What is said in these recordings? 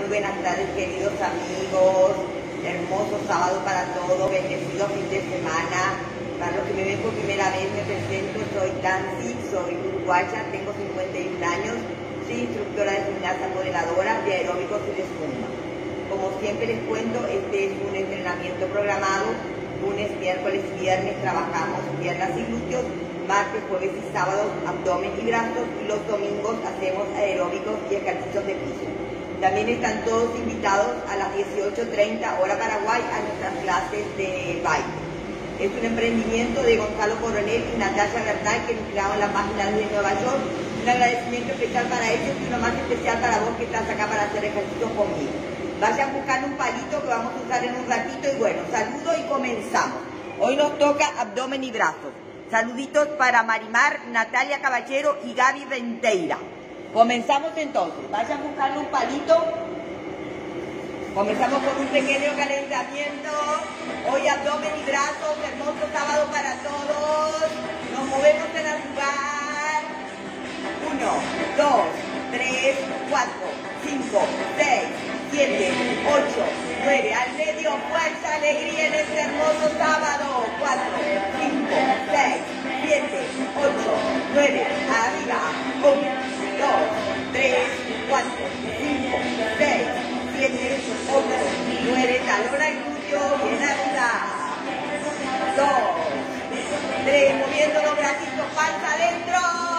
Muy buenas tardes, queridos amigos. Hermoso sábado para todos, bendecido fin de semana. Para los que me ven por primera vez, me presento. Soy Nancy, soy uruguaya, tengo 51 años. Soy instructora de gimnasia modeladora de aeróbicos y de zumba. Como siempre les cuento, este es un entrenamiento programado. Lunes, miércoles y viernes trabajamos piernas y glúteos. Martes, jueves y sábados abdomen y brazos, y los domingos hacemos aeróbicos y ejercicios de piso. También están todos invitados a las 18:30 hora Paraguay a nuestras clases de baile. Es un emprendimiento de Gonzalo Coronel y Natalia Bernal, que nos crearon la página desde Nueva York. Un agradecimiento especial para ellos y uno más especial para vos que estás acá para hacer ejercicios conmigo. Vayan buscando un palito que vamos a usar en un ratito y bueno, saludo y comenzamos. Hoy nos toca abdomen y brazos. Saluditos para Marimar, Natalia Caballero y Gaby Renteira. Comenzamos entonces. Vayan buscando un palito. Comenzamos con un pequeño calentamiento. Hoy abdomen y brazos. Hermoso sábado para todos. Nos movemos en el lugar. 1, 2, 3, 4, 5, 6, 7, 8, 9. Al medio, fuerza, alegría en este hermoso sábado. 4, 5, 6, 7, 8, 9. Arriba. 1. 2, 3, 4, 5, 6, 7, 8, 9, talón al glúteo, bien arriba. 2, 3, moviendo los bracitos, panza adentro.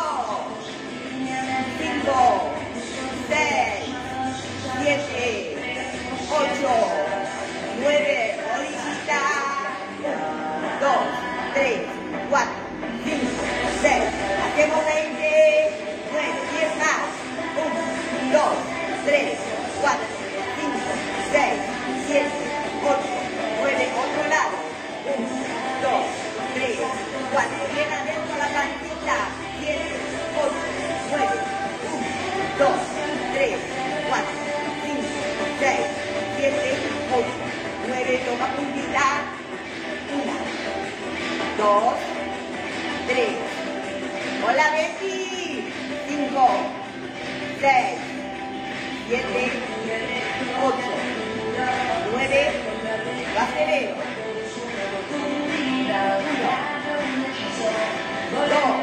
5, 6, 7, 8, 9, rodillita. 1, 2, 3, 4, 5, 6, hacemos 20. 9, 10 más. 1, 2, 3, 4, 5, 6, 7, 8, 9. Otro lado. 1, 2, 3, 4. Bien adentro la pancita. 7, 8, 9. 1, 2, 3, 4, 5, 6, 7, 8, 9. Toma puntita. 1, 2, 3. Hola, Betty. 5, 6, 7, 8, 9, lo acelero. 1, 2,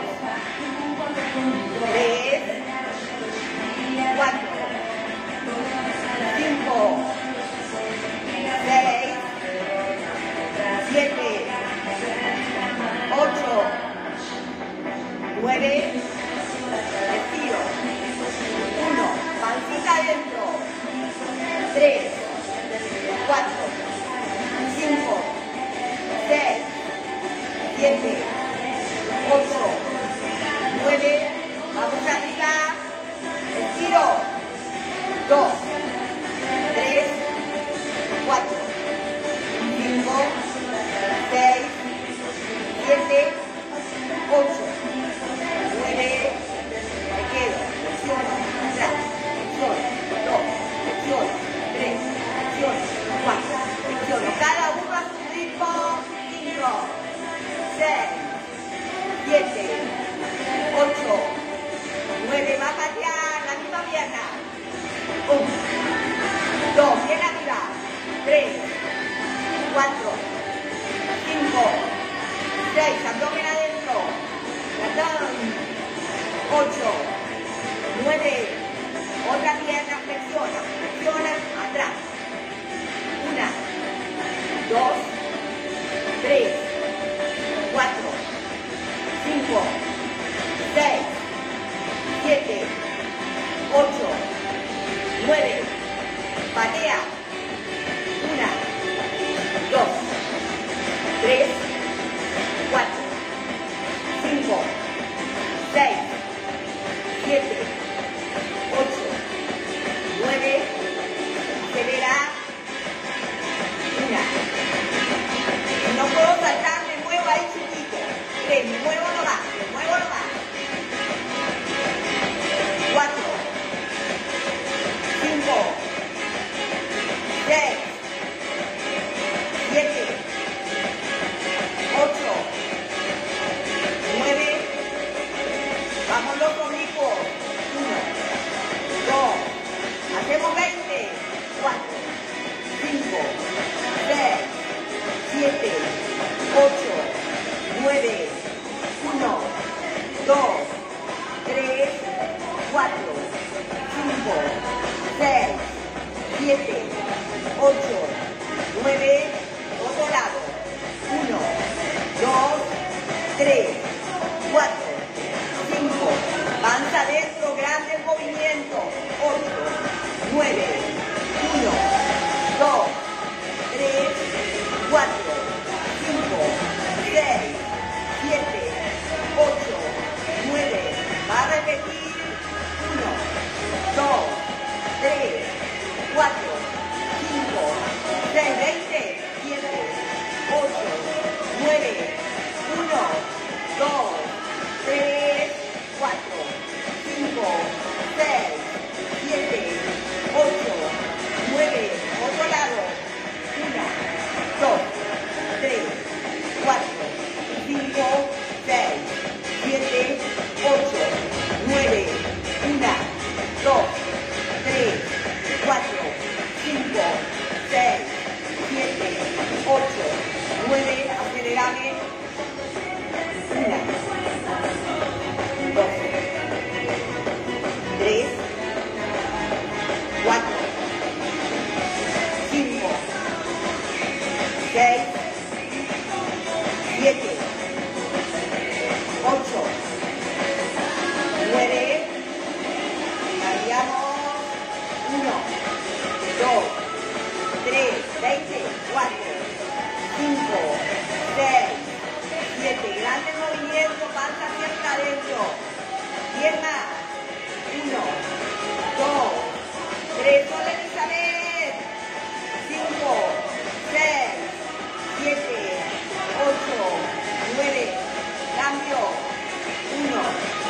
3, 4, 5, 6, 7, 8, 9, Respiro. 1, pancita adentro. 3, 4, 5, 6, 7, 8, 9. Vamos arriba. Respiro. 2, 3, 4, 5, 6, 7, 8, 9. Me quedo, flexiono, atrás, flexiono, 2, flexiono, 3, flexiono, 4, flexiono. Cada uno a su ritmo. 5, 6, 7, 8, 9. Más allá, la misma pierna. 1, 2, bien arriba. 3, 4, 5, 6, abdomen adentro. 8, 9, otra pierna, flexiona, flexiona, atrás. 1, 2, 3, 4, 5, 6, 7, 8, 9, patea. 1, 2, 3, 4, 5, 6, 7, 8, 9, acelera. 1. No puedo saltar, me muevo ahí chiquito. 3, me muevo nomás, me muevo nomás. 4, 5, 6, 7, 8, 9. Vamos los oblicuos. 1, 2. Hacemos 20. 7, 8, 9, otro lado. 1, 2, 3, 4, 5, panza adentro, grande el movimiento. 8, 9, 1, 2, 3, 4, 5, 6, 7, 8, 9, va a repetir. 1, 2, 3, 4, 5, 6, 20, 7, 8, 9, 1, 2, 3, 4, 5, 6, 7, 8, 9, otro lado. 1, 2, 3, 4, 5, 6, 7, 8, 9, 1, 2, 3, 4, 5, 6, 7, 8, 9, acelerame. 1, 2, 3, 4, 5, 6, 7, 8, 9, cambiamos. 1, 2, 3, 20, 4, 5, 6, 7, grande movimiento, panza siempre adentro. Piernas. 1, 2, 3, sola Elizabeth. 5, 6, 7, 8, 9, cambio. 1, 2,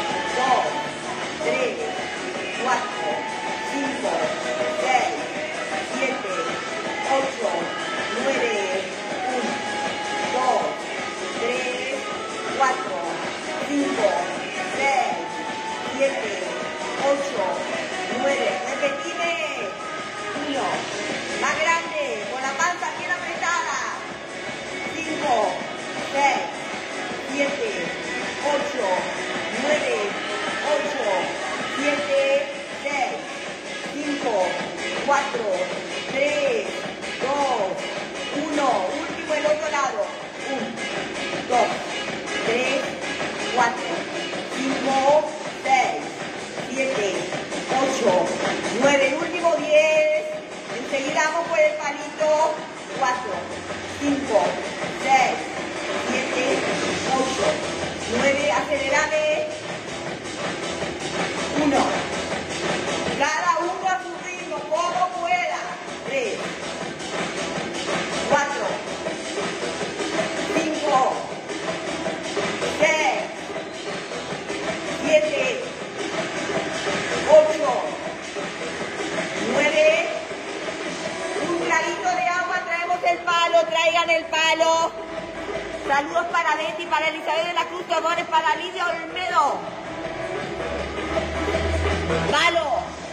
3, 4, 5, 6, 7, 8, 9, 1, 2, 3, 4, 5, 6, 7, 8, 9, repetime. 1, más grande, con la panza bien apretada. 5, 6, 7, 8, 9, 8, 7, 6, 5, 4, 3, 2, 1, último el otro lado. 1, 2, 3, 4, 5, 6, 7, 8, 9, último 10. Enseguida vamos por el palito. 4, 5, 6, 7, 8, 9, acelerame. 1, cada uno a su ritmo, como pueda. 3, 4, 5, 6, 7, 8, 9, un traguito de agua, traemos el palo, traigan el palo. Saludos para Betty, para Elizabeth de la Cruz, amores, para Lidia Olmedo. Palo.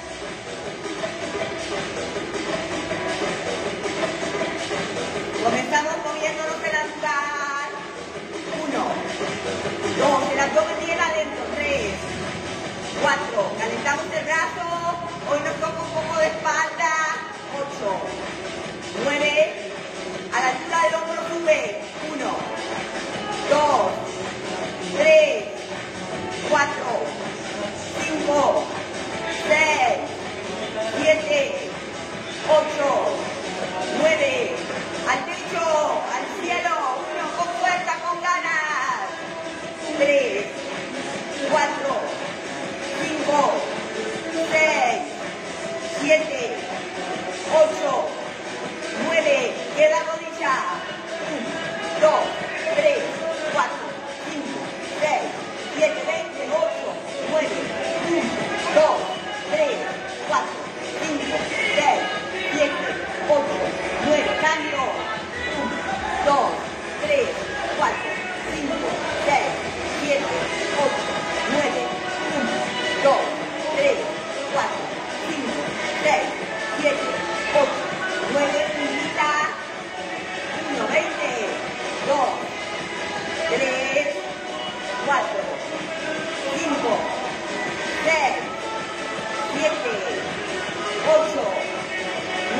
Comenzamos moviéndonos en el lugar. 1, 2, el abdomen bien adentro. 3, 4, calentamos el brazo. Hoy nos toca un poco de espalda. 8, 9, a la altura del hombro sube. 1, 2, 3, 4, 5, 6, 7, 8, 9, al techo, al cielo. 1, con fuerza, con ganas. 3, 4, 5, 6, 7, 8, 9, queda rodilla. 1, 2, 3, 4, 5, 6, 7, 20, 8, 9, 1, 2, 3, 4, 5, 6, 7, 8, 9, cambio. 1, 2, 3, 4, 5, 6, 7, 8, 9, 1, 2, 3, 4, 5, 6, 7, 8, 9, puntita. 1, 20, 2, 3, 4, 5, 6, 7, 8, 9,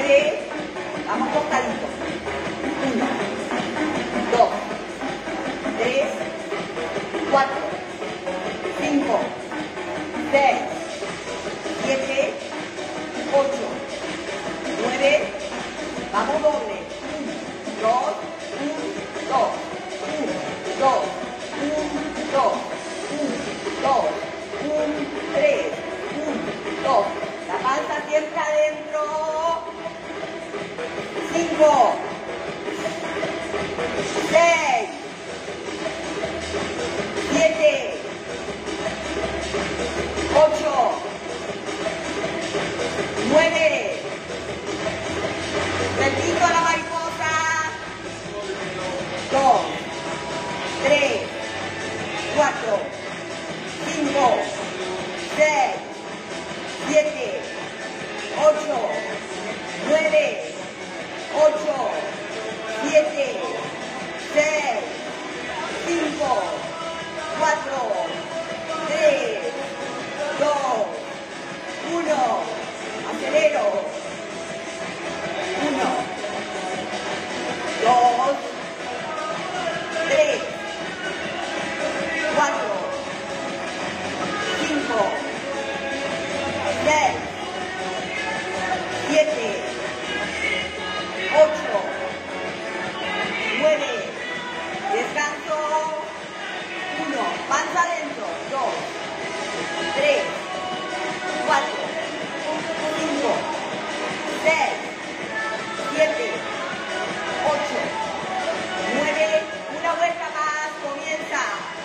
9, vamos costaditos. 1, 2, 3, 4, 5, 6, 7, 8, 9, vamos doble. 1, 2, 1, 2, 1, 2, 1, 2, 1, 2, 1, 3, 1, 2. La panza siempre adentro. 5, 6, 7, 8, 9. Repito la mariposa. 2, 3, 4, 5, 6, 7, 8, 9, 8, 7, 6, 5, 4, 3, 2, 1. Acelero. 1, 2, 3, 4, 5, 6, 7, 8, 9, descanso. 1, panza adentro. 2, 3, 4, 5, 6, 7, 8, 9, una vuelta más, comienza.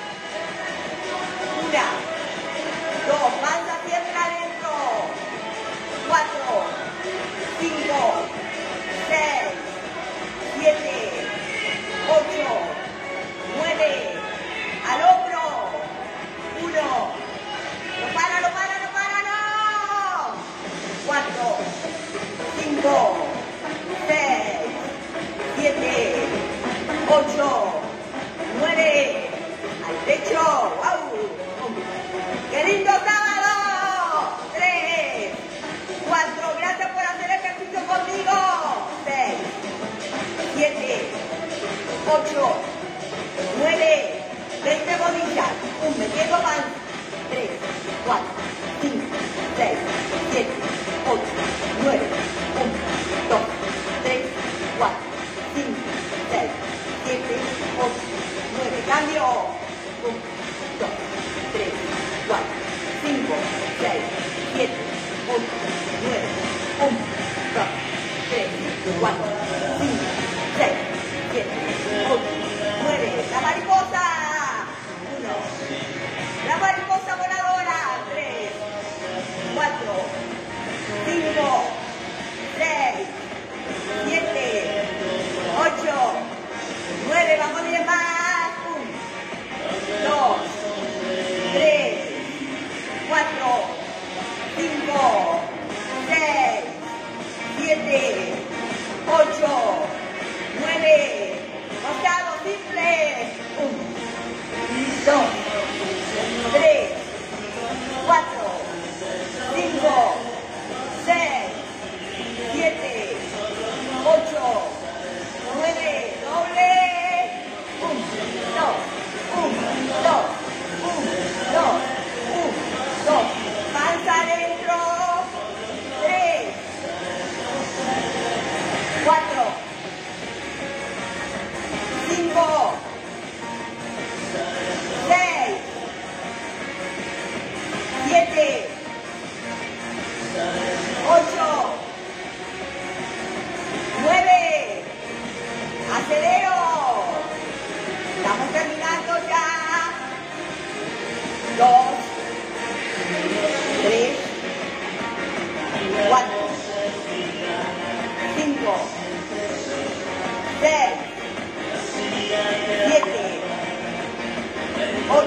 1, 2, panza siempre adentro. 4, 5, 6, 7, 8, 9, al hombro. 1, no para, no para, no para, no. 4, 5, 6, 7, 8, 9, al pecho. ¡Wow! ¡Qué lindo sábado! 3, 4, gracias por hacer ejercicio conmigo. 6, 7, 8, 9, 20 rodillas. Metiendo panza. 3, 4, 5, 6, 7, 8, 9, 1, 2, 3, 4, 5, 6, 7, 8, 9. Cambio. 1, 2, 3, 4, 5, 6, 7, 8, 9, 1, 2, 3, 4, 5, 6, 7, 8, 9. La mariposa. 1. La mariposa voladora. 3, 4, 5, 6, 7, 8, 9. Vamos 10 más. 1, 2, 3, 4, 5, 6, 7, 8, 9. Costado simple. 1, 2, 3, 4, 5, 6, 7, 8, 9. Doble. 1, 2, 1, 2, 1, 2, 1, 2. Panza adentro. 3, 4, 5, 6, 7, 8, 9. Acelero. Estamos terminando ya. 2, 3, 4, 5, 6, 7, 8,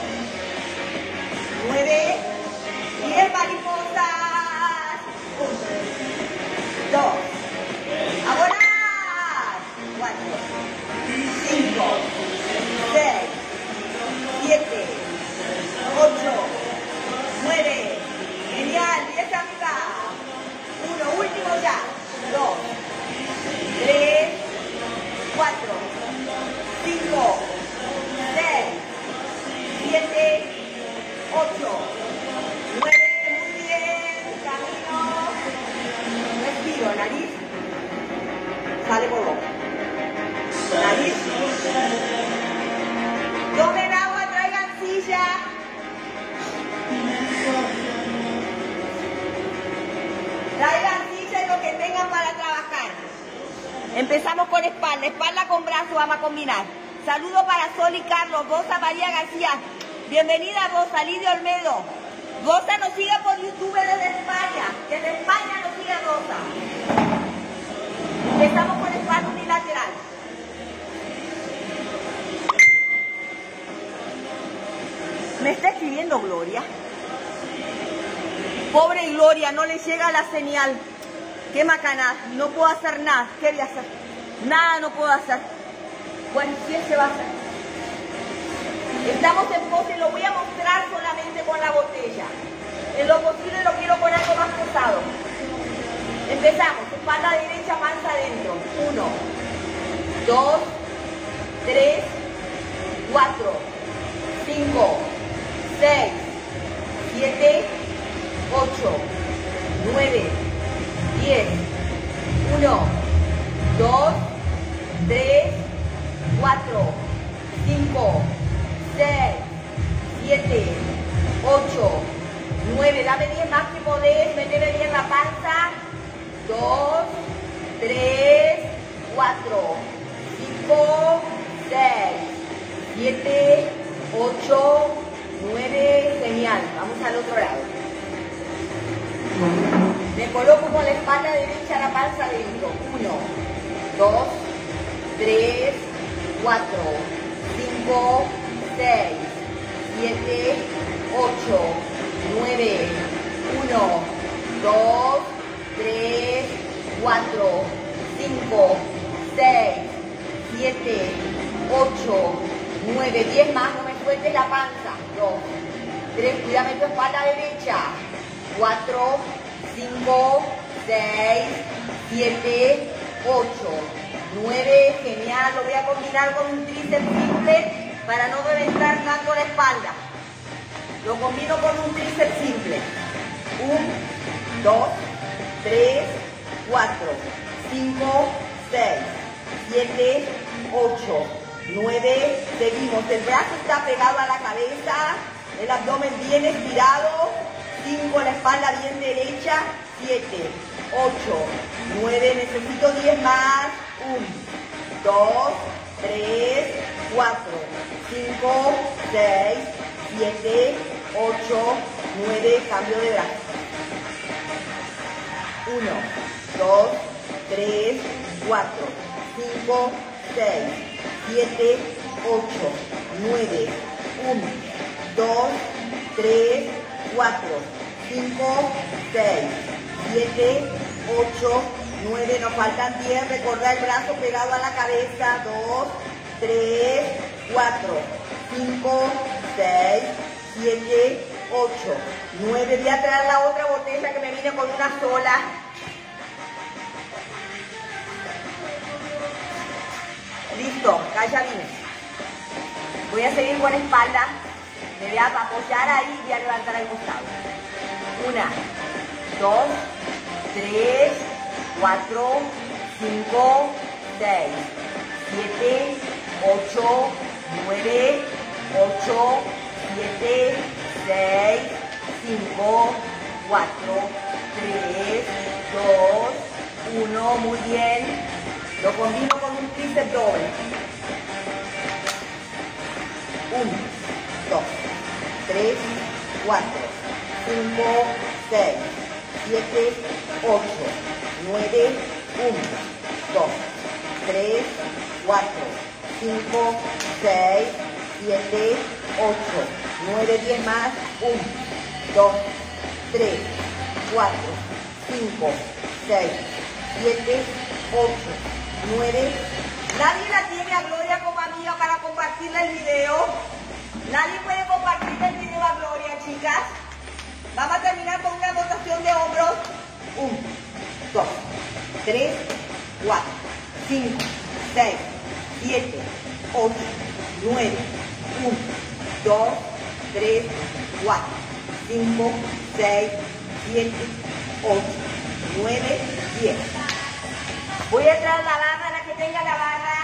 9, 10 mariposas. 1, 2, a volar. 4, 5, 6, 7, 8, 9. Genial, 10 arriba. 1, último ya. 2, nariz, sale por boca. Nariz. Tomen agua, traigan silla. Traigan silla y lo que tengan para trabajar. Empezamos con espalda. Espalda con brazo, vamos a combinar. Saludo para Sol y Carlos. Rosa María García. Bienvenida Rosa. Lidia Olmedo. Rosa nos sigue por YouTube desde España. Desde España nos sigue Rosa. Empezamos con espalda unilateral. Me está escribiendo Gloria. Pobre Gloria, no le llega la señal. Qué macana, no puedo hacer nada. ¿Qué voy a hacer? Nada no puedo hacer. Bueno, ¿qué se va a hacer? Estamos en pose, lo voy a mostrar solamente con la botella. En lo posible lo quiero con algo más pesado. Empezamos, espalda derecha, panza adentro. 1, 2, 3, 4, 5, 6, 7, 8, 9, 10, 1, 2, 3, 4, 5, 6, 7, 8, 9, dame 10 más que podés, meteme bien la panza, 2, 3, 4, 5, 6, 7, 8, 9, genial, vamos al otro lado. Me coloco con la espalda derecha, la panza adentro. 1, 2, 3, 4, 5, 6, 7, 8, 9, 1, 2, 3, 4, 5, 6, 7, 8, 9, 10 más, no me sueltes la panza. 2, 3, cuídame tu espalda derecha. 4, 5, 6, 7, 8, 9, genial, lo voy a combinar con un tríceps simple para no reventar tanto la espalda. Lo combino con un tríceps simple. 1, 2, 3, 4, 5, 6, 7, 8, 9, seguimos. El brazo está pegado a la cabeza, el abdomen bien estirado. 5, la espalda bien derecha. 7, 8, 9, necesito 10 más. 1, 2, 3, 4, 5, 6, 7, 8, 9, cambio de brazo. 1, 2, 3, 4, 5, 6, 7, 8, 9, 1, 2, 3, 4, 5, 6, 7, 8, 9, nos faltan 10, recordar el brazo pegado a la cabeza, 2, 3, 4, 5, 6, 7, 8, 9, voy a traer la otra botella que me vine con una sola. Listo, acá ya vine. Voy a seguir con espalda. Me voy a apoyar ahí y voy a levantar al costado. 1, 2, 3, 4, 5, 6, 7, 8, 9, 8, 7, 6, 5, 4, 3, 2, 1, muy bien. Lo combino con un tríceps doble. 1, 2, 3, 4, 5, 6, 7, 8, 9, 1, 2, 3, 4, 5, 6, 7, 8, 9, 10 más. 1, 2, 3, 4, 5, 6, 7, 8, 9. Nadie la tiene a Gloria como amiga para compartirle el video. Nadie puede compartirle el video a Gloria, chicas. Vamos a terminar con una rotación de hombros. 1, 2, 3, 4, 5, 6, 7, 8, 9, 1, 2, 3, 4, 5, 6, 7, 8, 9, 10. Voy a traer la barra, la que tenga la barra.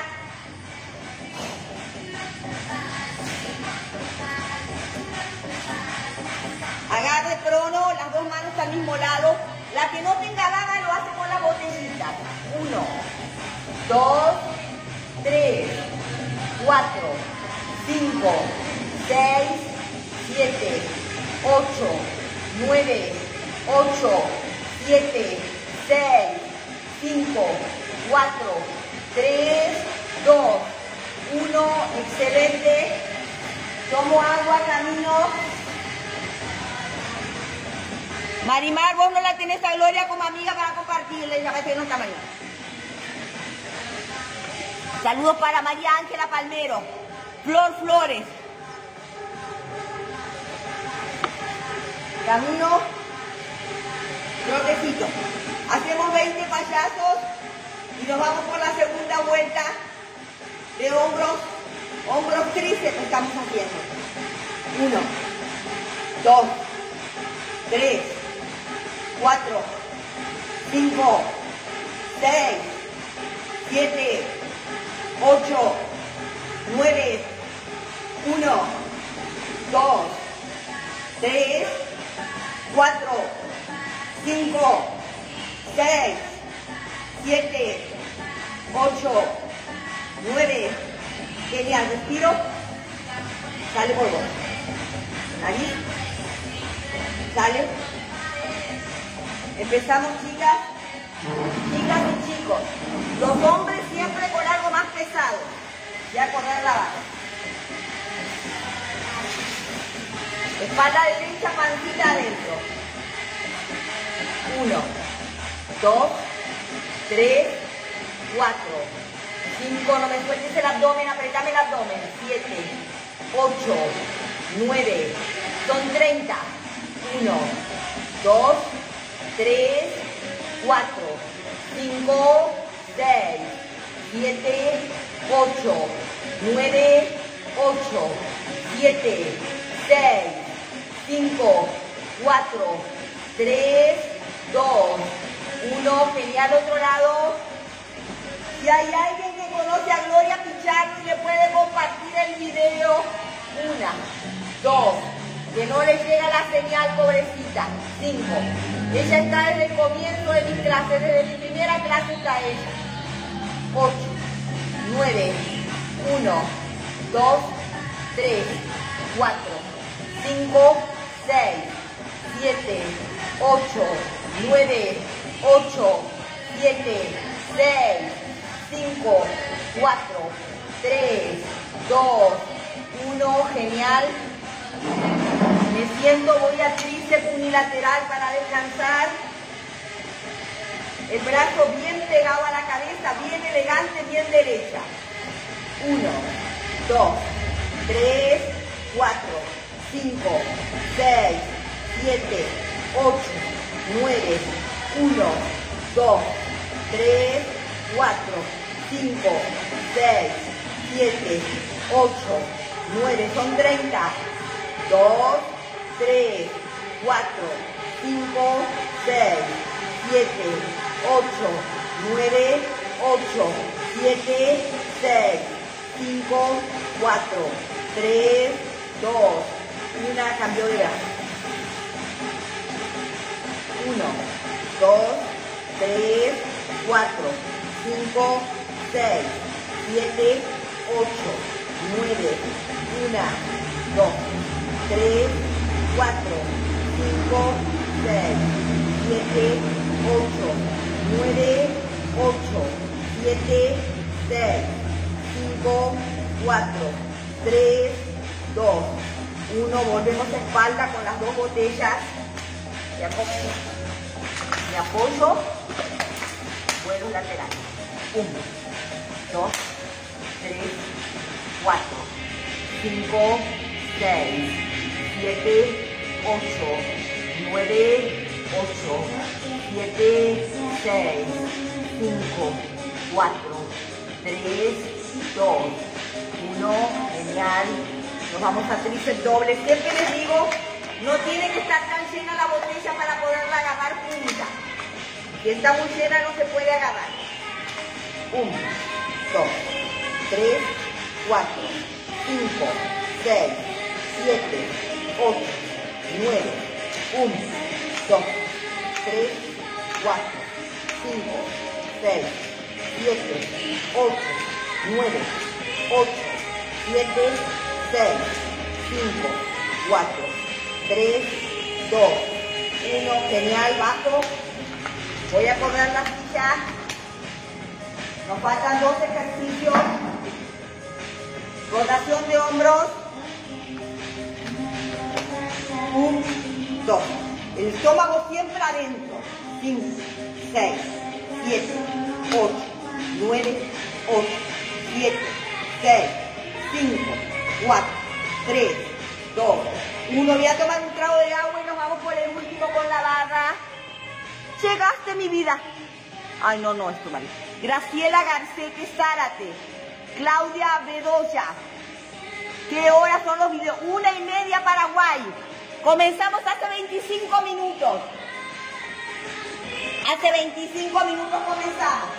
Agarre trono, las dos manos al mismo lado. La que no tenga barra lo hace con las botellitas. 1, 2, 3, 4, 5, 6, 7, 8, 9, 8, 7, 6, 5, 4, 3, 2, 1. Excelente. Tomo agua, camino. Marimar, vos no la tenés a Gloria como amiga para compartirle, ya que no está mañana. Saludos para María Ángela Palmero, Flor Flores. Camino, trotecito. Hacemos 20 payasos y nos vamos por la segunda vuelta de hombros tríceps estamos haciendo. 1, 2, 3, 4, 5, 6, 7, 8, 9, 1, 2, 3, 4, 5, 6, 7, 8, 9. Genial, respiro. Sale por vos. Ahí. Sale. Empezamos, chicas y chicos. Los hombres siempre con algo más pesado. Ya correr la barra. Espalda derecha, pancita adentro. 1, 2, 3, 4, 5. No me sueltes el abdomen, apretame el abdomen. 7, 8, 9. Son 30. 1, 2, 3, 4, 5, 6, 7, 8, 9, 8, 7, 6, 5, 4, 3, 2, 1. Genial, otro lado. Si hay alguien que conoce a Gloria Pichardo y le puede compartir el video. 1, 2. Que no le llega la señal, pobrecita. 5. Ella está desde el comienzo de mis clases, desde mi primera clase está ella. 8, 9, 1, 2, 3, 4, 5, 6, 7, 8, 9, 8, 7, 6, 5, 4, 3, 2, 1. Genial. Me siento, voy a tríceps unilateral para descansar. El brazo bien pegado a la cabeza, bien elegante, bien derecha. 1, 2, 3, 4, 5, 6, 7, 8, 9, 1, 2, 3, 4, 5, 6, 7, 8, 9. Son 30. 2, 3, 4, 5, 6, 7, 8, 9, 8, 7, 6, 5, 4, 3, 2, 1. Cambio de brazo. 1, 2, 3, 4, 5, 6, 7, 8, 9, 1, 2, 3, 4, 5, 6, 7, 8, 9, 8, 7, 6, 5, 4, 3, 2, 1. Volvemos a espalda con las dos botellas. Ya comienzo. Me apoyo. Vuelo lateral. 1, 2, 3, 4, 5, 6, 7, 8, 9, 8, 7, 6, 5, 4, 3, 2, 1. Genial. Nos vamos a tríceps doble. Siempre les digo, no tiene que estar tan llena la botella para poderla agarrar junta. Si está muy llena no se puede agarrar. 1, 2, 3, 4, 5, 6, 7, 8, 9, 1, 2, 3, 4, 5, 6, 7, 8, 9, 8, 7, 6, 5, 4, 3, 2, 1, genial, bajo. Voy a correr la silla. Nos faltan 2 ejercicios. Rotación de hombros. 1, 2. El estómago siempre adentro. 5, 6, 7, 8, 9, 8, 7, 6, 5, 4, 3, 2, 1. Voy a tomar un trago de agua y nos vamos por el último con la barra. Llegaste, mi vida. Ay, no, es tu marido. Graciela Garcete Zárate. Claudia Bedoya. ¿Qué horas son los videos? 1:30 Paraguay. Comenzamos hace 25 minutos. Hace 25 minutos comenzamos.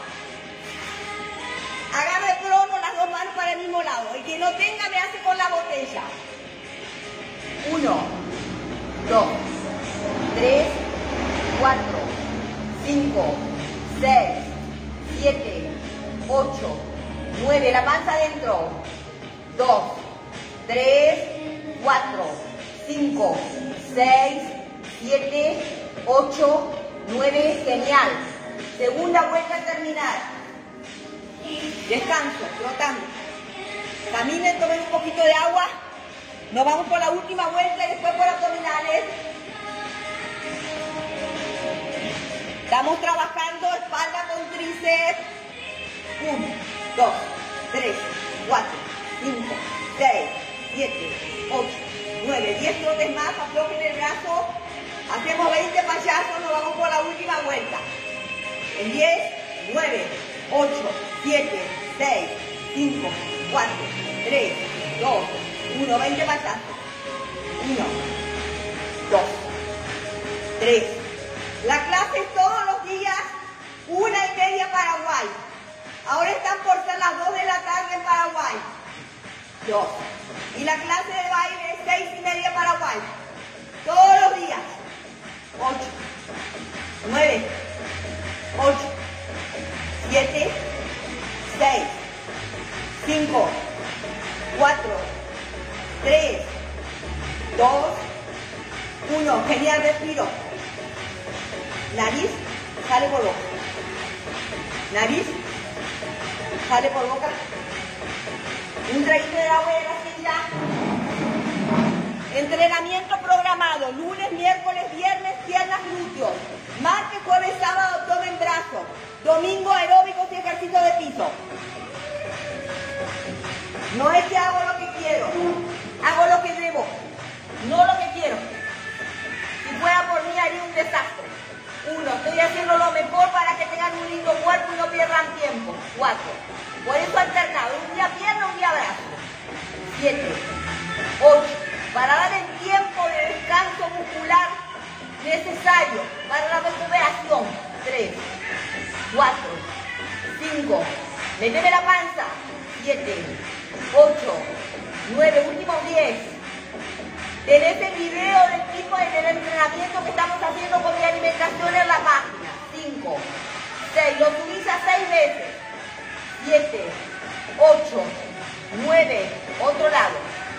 Agarre crono, las 2 manos para el mismo lado. El que no tenga me hace con la botella. 1, 2, 3, 4, 5, 6, 7, 8, 9, la panza adentro. 2, 3, 4, 5, 6, 7, 8, 9, genial. Segunda vuelta a terminar. Descanso, flotando. Caminen, tomen un poquito de agua. Nos vamos por la última vuelta y después por abdominales. Estamos trabajando espalda con tríceps. 1, 2, 3, 4, 5, 6, 7, 8, 9, 10 trotes más, aflojen el brazo. Hacemos 20 payasos, nos vamos por la última vuelta. En 10, 9, 8, 7, 6, 5, 4, 3, 2, 1, 20 payasos. 1, 2, 3. La clase es todos los días, 1:30 Paraguay. Ahora están por ser las 2 de la tarde en Paraguay. 2. Y la clase de baile es 6:30 Paraguay. Todos los días. 8, 9, 8, 7, 6, 5, 4, 3, 2, 1. Genial, respiro. Nariz, sale por boca. Nariz, sale por boca. Un traguito de agua de la silla. Entrenamiento programado. Lunes, miércoles, viernes, piernas, glúteos. Martes, jueves, sábado, abdomen, brazo. Domingo, aeróbicos y ejercicio de piso. No es que hago lo que quiero. Hago lo que debo. No lo que quiero. Si fuera por mí haría un desastre. 1. Estoy haciendo lo mejor para que tengan un lindo cuerpo y no pierdan tiempo. 4. Por eso alternado. Un día pierna, un día brazo. 7. 8. Para dar el tiempo de descanso muscular necesario para la recuperación. 3. 4. 5. Méteme la panza. 7. 8. 9. Últimos 10. Tenés el video del tipo del entrenamiento que estamos haciendo con mi alimentación en la página. 5, 6, lo subís a 6 veces. 7, 8, 9, otro lado.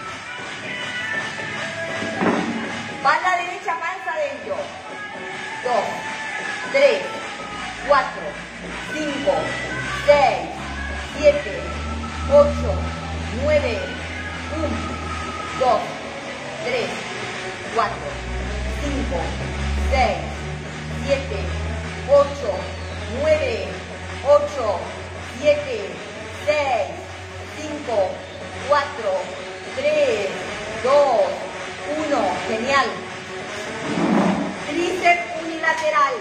Banda derecha, panza adentro. 2, 3, 4, 5, 6, 7, 8, 9, 1, 2, 3, 4, 5, 6, 7, 8, 9, 8, 7, 6, 5, 4, 3, 2, 1. Genial. Tríceps unilateral.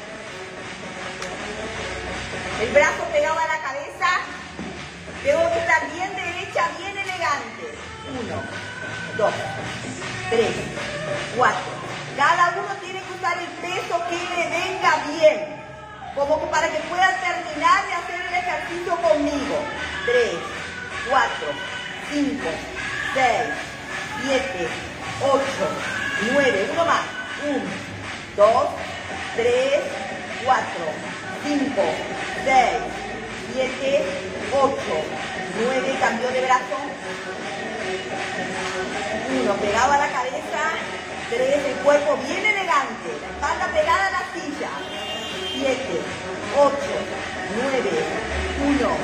El brazo pegado a la cabeza. Tengo que estar bien derecha, bien elegante. 1, 2, 3, 4. Cada uno tiene que usar el peso que le venga bien. Como que para que puedan terminar de hacer el ejercicio conmigo. 3, 4, 5, 6, 7, 8, 9. Uno más. 1, 2, 3, 4, 5, 6, 7, 8, 9. Cambio de brazo. 1, pegado a la cabeza. 3, el cuerpo bien elegante. La espalda pegada a la silla. 7, 8, 9, 1, 2,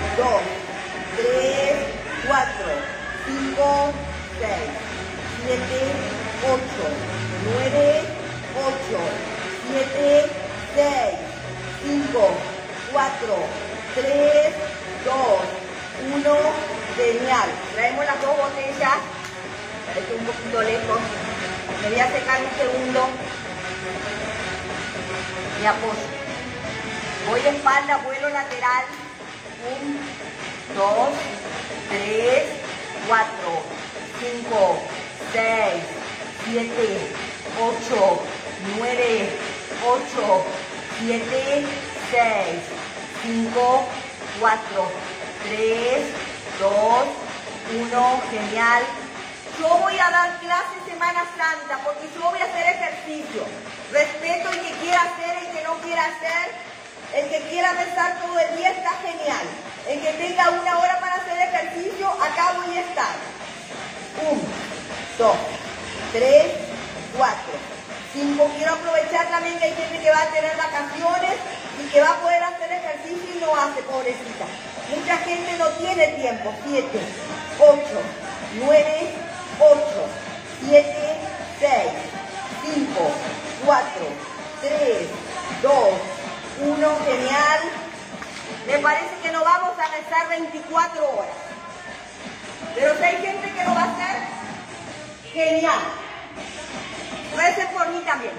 3, 4, 5, 6, 7, 8, 9, 8, 7, 6, 5, 4, 3, 2, 1. Genial. Traemos las dos botellas. Estoy un poquito lejos. Me voy a secar un segundo. Y apoyo. Voy de espalda, vuelo lateral. 1, 2, 3, 4, 5, 6, 7, 8, 9, 8, 7, 6, 5, 4, 3, 2, 1. Genial. Yo voy a dar clase Semana Santa porque yo voy a hacer ejercicio. Respeto el que quiera hacer, el que no quiera hacer. El que quiera rezar todo el día está genial. El que tenga una hora para hacer ejercicio, acá voy a estar. 1, 2, 3, 4, 5. Quiero aprovechar también que hay gente que va a tener vacaciones y que va a poder hacer ejercicio y no hace, pobrecita. Mucha gente no tiene tiempo. 7, 8, 9, 8, 7, 6, 5, 4, 3, 2, 1. Genial. Me parece que no vamos a rezar 24 horas. Pero si hay gente que lo va a hacer, genial. Recen por mí también.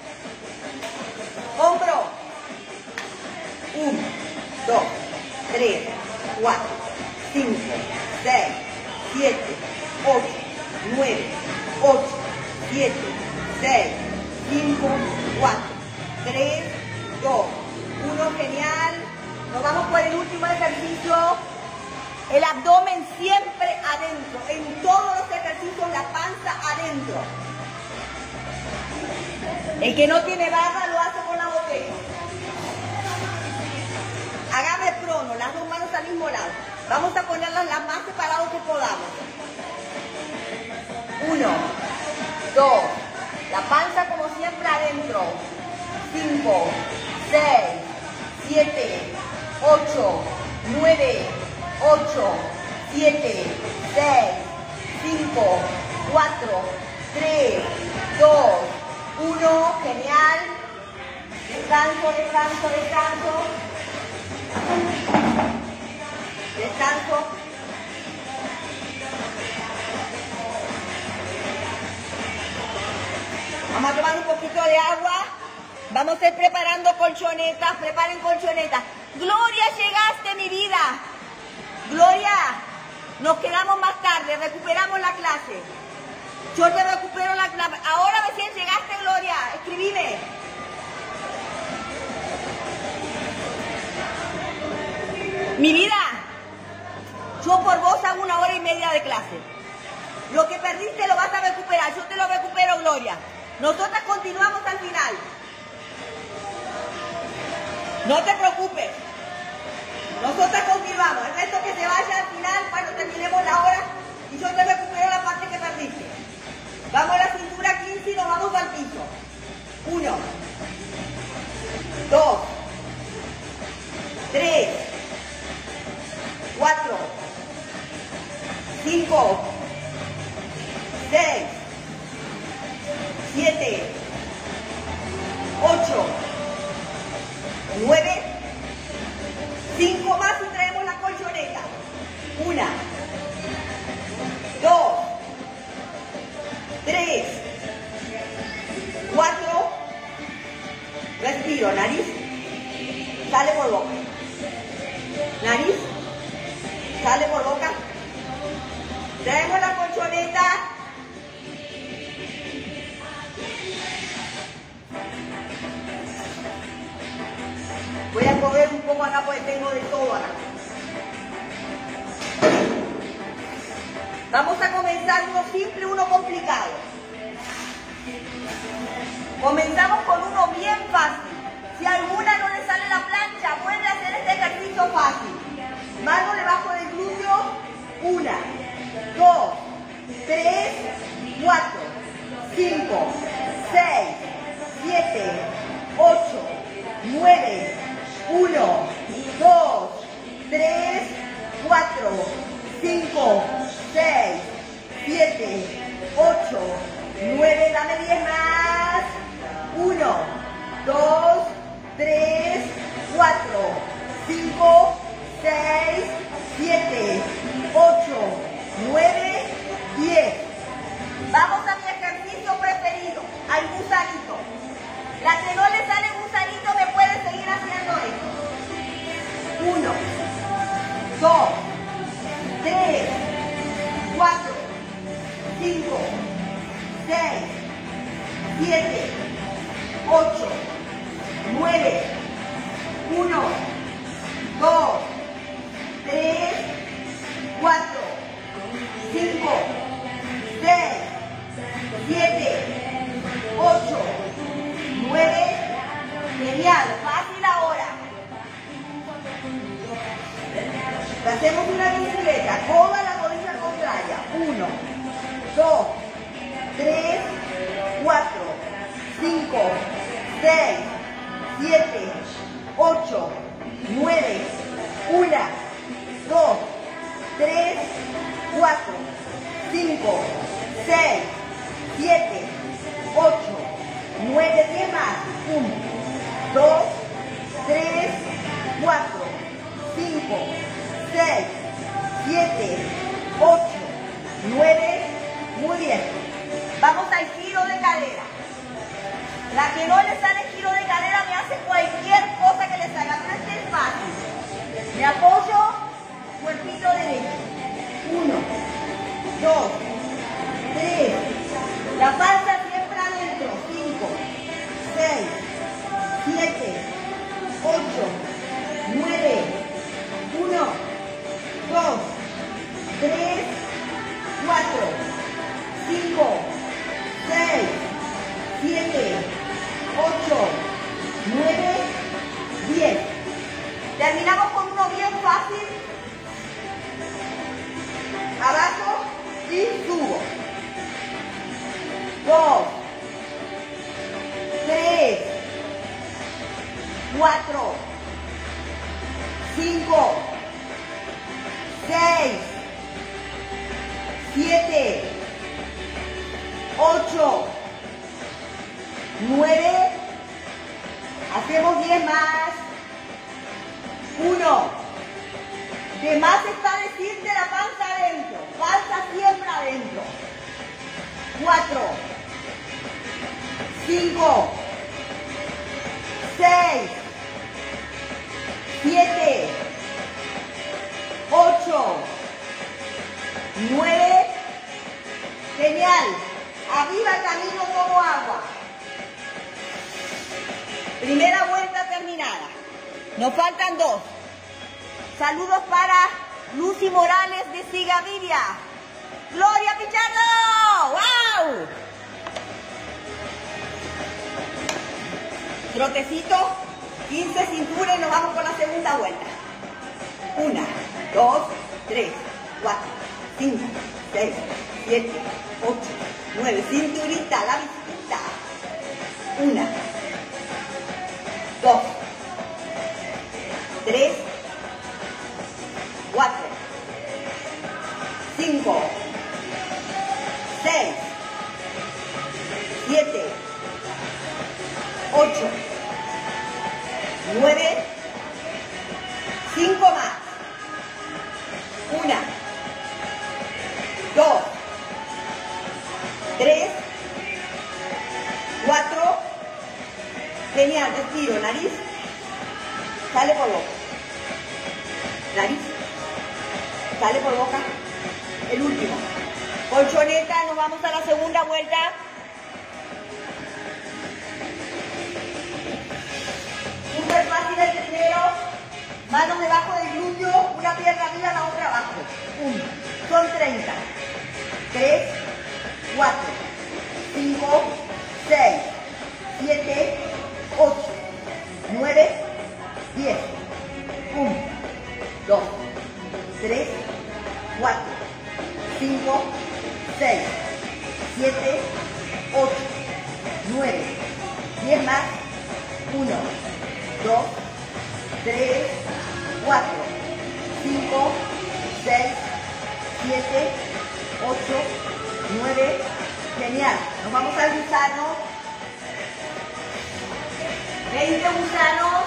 Hombro. 1, 2, 3, 4, 5, 6, 7, 8, 9, 8, 7, 6, 5, 4, 3, 2, 1. Genial. Nos vamos por el último ejercicio. El abdomen siempre adentro. En todos los ejercicios la panza adentro. El que no tiene barra lo hace con la botella. Agarre prono, las dos manos al mismo lado. Vamos a ponerlas las más separadas que podamos. 1, 2, la panza como siempre adentro. 5, 6, 7, 8, 9, 8, 7, 6, 5, 4, 3, 2, 1. Genial. Descanso, descanso, descanso. Descanso. Vamos a tomar un poquito de agua. Vamos a ir preparando colchonetas. Preparen colchonetas. Gloria, llegaste, mi vida. Gloria, nos quedamos más tarde. Recuperamos la clase. Yo te recupero la clase. Ahora recién llegaste, Gloria. Escribime. Mi vida, yo por vos hago 1 hora y media de clase. Lo que perdiste lo vas a recuperar. Yo te lo recupero, Gloria. Nosotras continuamos al final. No te preocupes. Nosotras continuamos. El resto que se vaya al final cuando terminemos la hora y yo te recupero la parte que perdiste. Vamos a la cintura 15 y nos vamos al piso. 1, 2, 3, 4, 5, 6, 7, 8, 9, 5 más y traemos la colchoneta. 1, 2, 3, 4, respiro, nariz, sale por boca. Nariz, sale por boca. Traemos la colchoneta. Voy a coger un poco acá porque tengo de todo acá. Vamos a comenzar uno simple y uno complicado. Comenzamos con uno bien fácil. Si a alguna no le sale la plancha, vuelve a hacer este ejercicio fácil. Mano debajo del glúteo. 1, 2, 3, 4, 5, 6, 7, 8, 9, 1, 2, 3, 4, 5, 6, 7, 8, 9, dame 10 más. 1, 2, 3, 4, 5, 6, 7, 8, 9, 10. Vamos a mi ejercicio preferido, al gusanito. La que no le sale gusanito me puede seguir haciendo esto. 1, 2, 3, 4, 5, 6, 7, 8, 9, 1, 2, 3, 4, 5, 6, 7, 8, 9, genial, fácil ahora. Hacemos una bicicleta, toda la rodilla contraria. 1, 2, 3, 4, 5, 6, 7, 8, 9, 1, 2, 3, 4, 5, 6, 7, 8, 9, 10 más. 1, 2, 3, 4, 5, 6, 7, 8, 9, muy bien. Vamos al giro de cadera. La que no le sale giro de cadera me hace cualquier cosa que le salga, pero este es fácil. Me apoyo, cuerpito derecho. 1, 2, 3, la panza siempre adentro. 5, 6, 7, 8, 9, 1, 2, 3, 4, 5, 6, 7, 8, 9, 10. Terminamos con uno bien fácil. Abajo y subo. 2, 3, 4, 5, 6, 7, 8, 9, hacemos 10 más. 1, de más está decirte la panza adentro, panza siempre adentro. 4, 5, 6, 7, 8, 9, genial, arriba camino como agua. Primera vuelta terminada. Nos faltan 2. Saludos para Lucy Morales de Sigaviria. Gloria Pichardo. ¡Wow! Trotecito, 15 cinturas y nos vamos por la segunda vuelta. 1, 2, 3, 4, 5, 6, 7, 8, 9. Cinturita, la bicicleta. 1, 2, 3, 4, 5, 6, 7, 8, 9, 5 más. 1, 2, 3, 4. Genial, respiro, nariz, sale por boca. Nariz, sale por boca. El último. Colchoneta, nos vamos a la segunda vuelta. Súper fácil el primero. Manos debajo del glúteo, una pierna arriba, la otra abajo. 1. Son 30. 3, 4, 5, 6, 7, 8, 9, 10. 1, 2, 3, 4, 5, 6, 7, 8, 9, 10 más. 1, 2, 3, 4, 5, 6, 7, 8, 9. Genial. Nos vamos al gusano. 20 gusanos.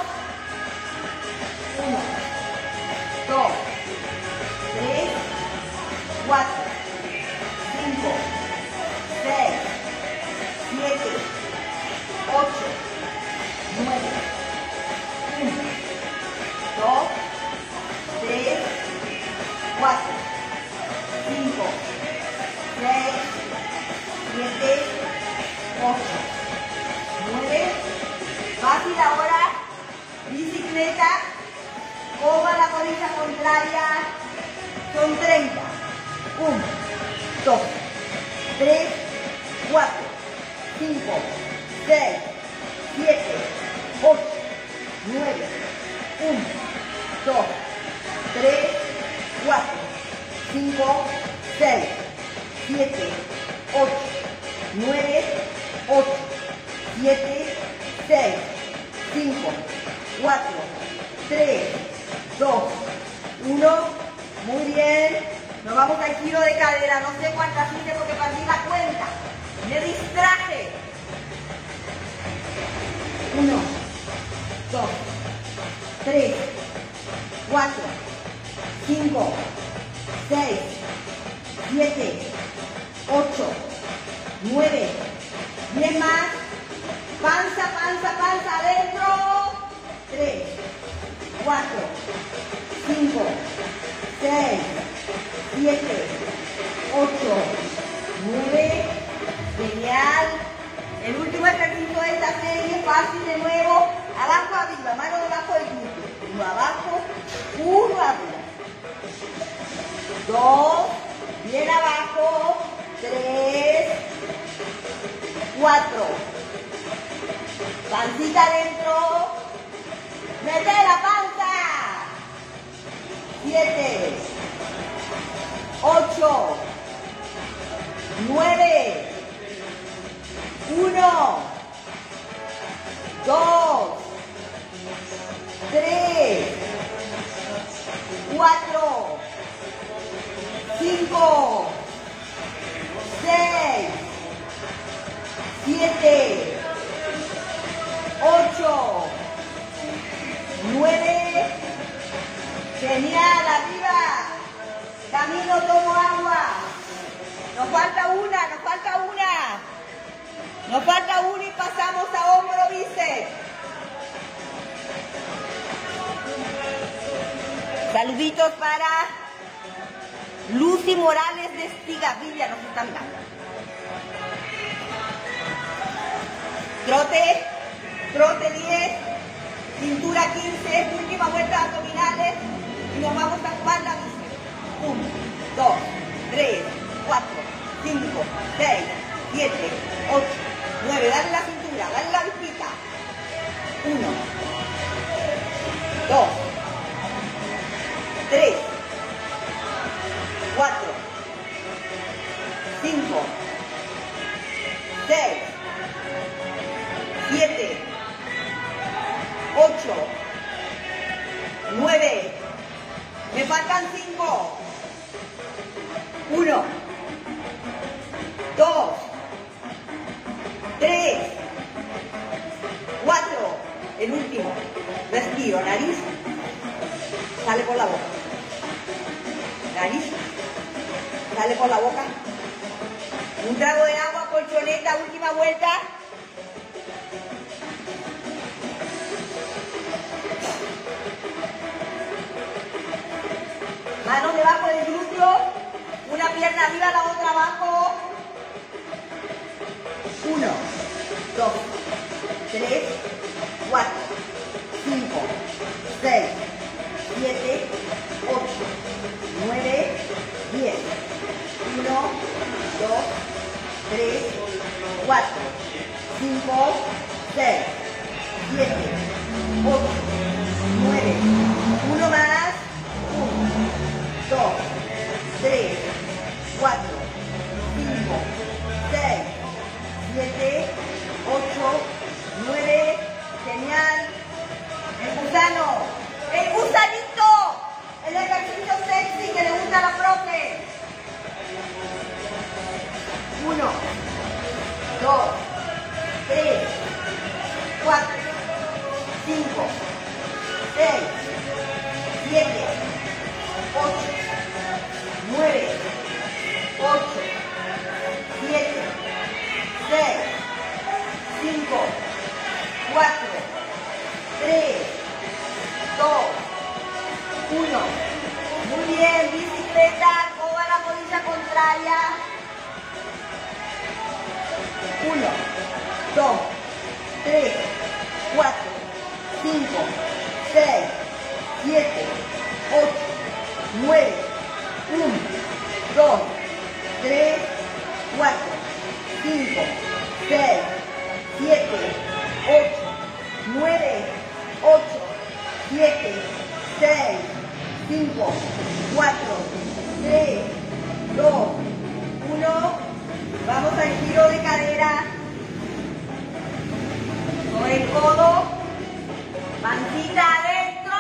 1, 2, 3, 4, 5, 6, 7, 8, 9, 1, 2, 3, 4, 5, 6, 7, 8, 9. Fácil ahora. Bicicleta. Coba la colilla contraria. Son 30. 1, 2, 3, 4, 5, 6, 7, 8, 9, 1, 2, 3, 4, 5, 6, 7, 8, 9, 8, 7, 6, 5, 4, 3, 2, 1. Muy bien. Nos vamos al giro de cadera. No sé cuántas hice porque perdí la cuenta. Me distraje. 1, 2, 3, 4, 5, 6, 7, 8, 9, 10 más. Panza, panza, panza adentro. 3, 4, 5, 6, 7, 8, 9. Genial. El último ejercicio de esta serie, fácil de nuevo. Abajo, arriba, mano debajo del glúteo. Uno abajo, uno arriba. 2, bien abajo. 3, 4. Pancita adentro. Mete la panza. 7, 8, 9, 1, 2, 3, 4, 5, 6, 7, 8, 9. Genial, arriba. Camino, tomo agua. Nos falta una, nos falta una. Nos falta una y pasamos a hombro bíceps. Saluditos para Lucy Morales de Estigarribia, nos están dando. Trote, trote 10, cintura 15, última vuelta abdominales y nos vamos a jugar la bíceps. 1, 2, 3, 4, 5, 6, 7, 8, 9. Dale la cintura, dale la visita. 1, 2, 3, 4, 5, 6, 7, 8, 9. Me faltan 5. 1, 2, 3, 4. El último. Respiro. Nariz. Sale por la boca. Nariz. Sale por la boca. Un trago de agua, colchoneta, última vuelta. Manos debajo del glúteo. Una pierna arriba, la otra abajo. 1, 2, 3, 4, 5, 6, 7, 8, 9, 10. 1, 3, 4, 5, 6, 7, 8, 9, uno más, 1, 2, 3, 4, 5, 6, 7, 8, 9, genial. El gusano, el gusanito, el ejercicio sexy que le gusta a la profe. 1, 2, 3, 4, 5, 6, 7, 8, 9, 8, 7, 6, 5, 4, 3, 2, 1. Muy bien, bicicleta, coba a la rodilla contraria. 1, 2, 3, 4, 5, 6, 7, 8, 9, 1, 2, 3, 4, 5, 6, 7, 8, 9, 8, 7, 6, 5, 4, 3, 2, 1. Vamos al giro de cadera. Con el codo. Pancita adentro.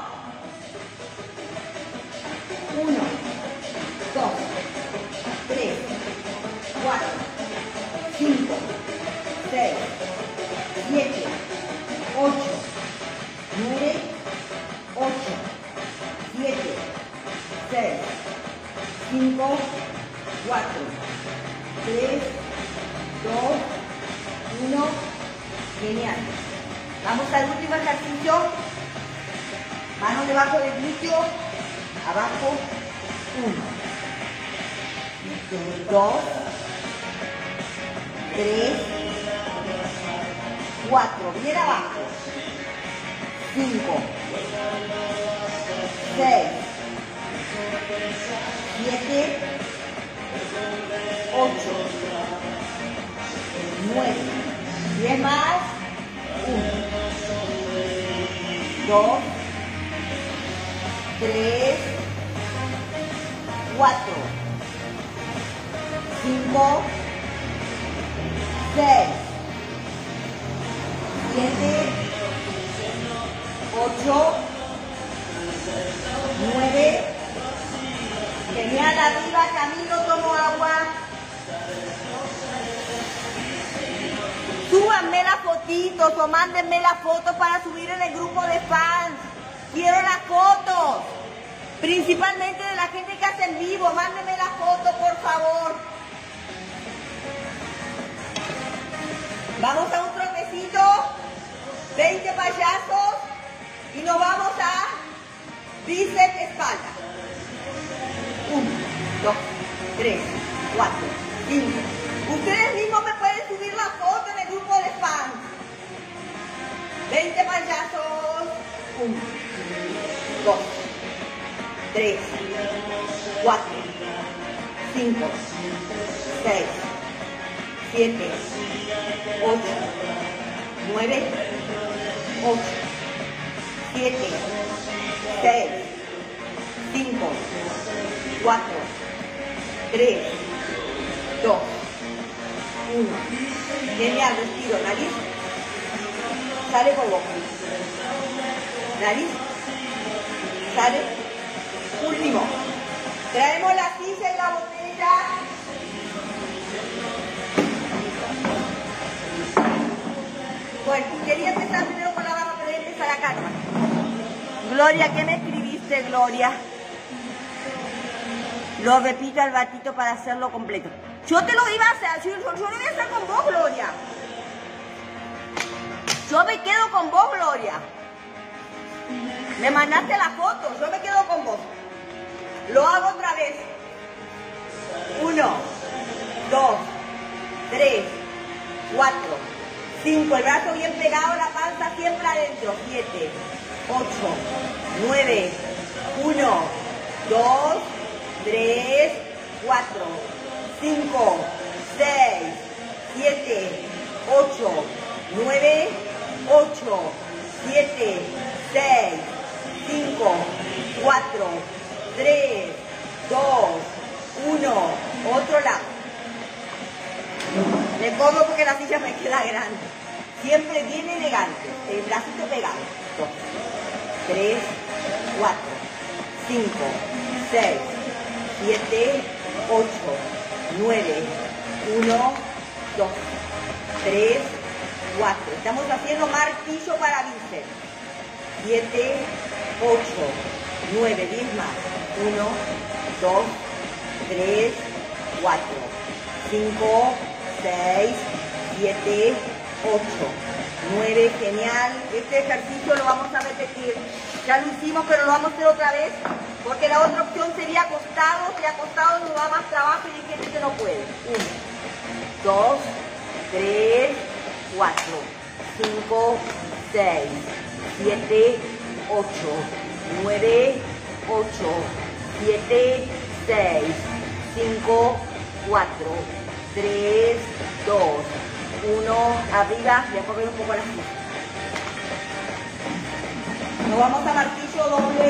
1, 2, 3, 4, 5, 6, 7, 8, 9, 8, 7, 6, 5, 4, 3, 2, 1. Genial. Vamos al último ejercicio. Manos debajo del glúteo. Abajo. 1, 2, 3, 4. Bien abajo. 5, 6, 7, 8, 9, 10 más, 1, 2, 3, 4, 5, 6, 7, 8, 9, genial, arriba, camino, tomo agua. Súbanme las fotitos o mándenme las fotos para subir en el grupo de fans. Quiero las fotos, principalmente de la gente que hace en vivo. Mándenme las fotos, por favor. Vamos a un trotecito, 20 payasos y nos vamos a bíceps espalda. 1, 2, 3, 4, 5. Ustedes mismos me pueden subir la foto en el grupo de fans. 20 payasos. 1, 2, 3, 4, 5, 6, 7, 8, 9, 8, 7, 6, 5, 4, 3, 2, 1. Genial, respiro, nariz. Sale por boca. Nariz. Sale. Último. Traemos la silla y la botella. Bueno, quería empezar primero con la barra, pero voy a empezar acá nomás. Gloria, ¿qué me escribiste, Gloria? Lo repito al batito para hacerlo completo. Yo te lo iba a hacer, yo no voy a hacer con vos, Gloria. Yo me quedo con vos, Gloria. Me mandaste la foto, yo me quedo con vos. Lo hago otra vez. 1, 2, 3, 4, 5. El brazo bien pegado, la panza siempre adentro. 7, 8, 9, 1, 2, 3, 4, 5, 6, 7, 8, 9, 8, 7, 6, 5, 4, 3, 2, 1, otro lado. Me pongo porque la silla me queda grande. Siempre bien elegante, el bracito pegado. 2, 3, 4, 5, 6, 7, 8, 9, 1, 2, 3, 4. Estamos haciendo martillo para bíceps. 7, 8, 9, 10 más. 1, 2, 3, 4, 5, 6, 7, 8, 9, genial. Este ejercicio lo vamos a repetir. Ya lo hicimos, pero lo vamos a hacer otra vez, porque la otra opción sería acostados, y acostados nos da más trabajo y hay gente que no puede. 1, 2, 3, 4, 5, 6, 7, 8, 9, 8, 7, 6, 5, 4, 3, 2, 1, arriba, voy a correr un poco la silla. Nos vamos a martillo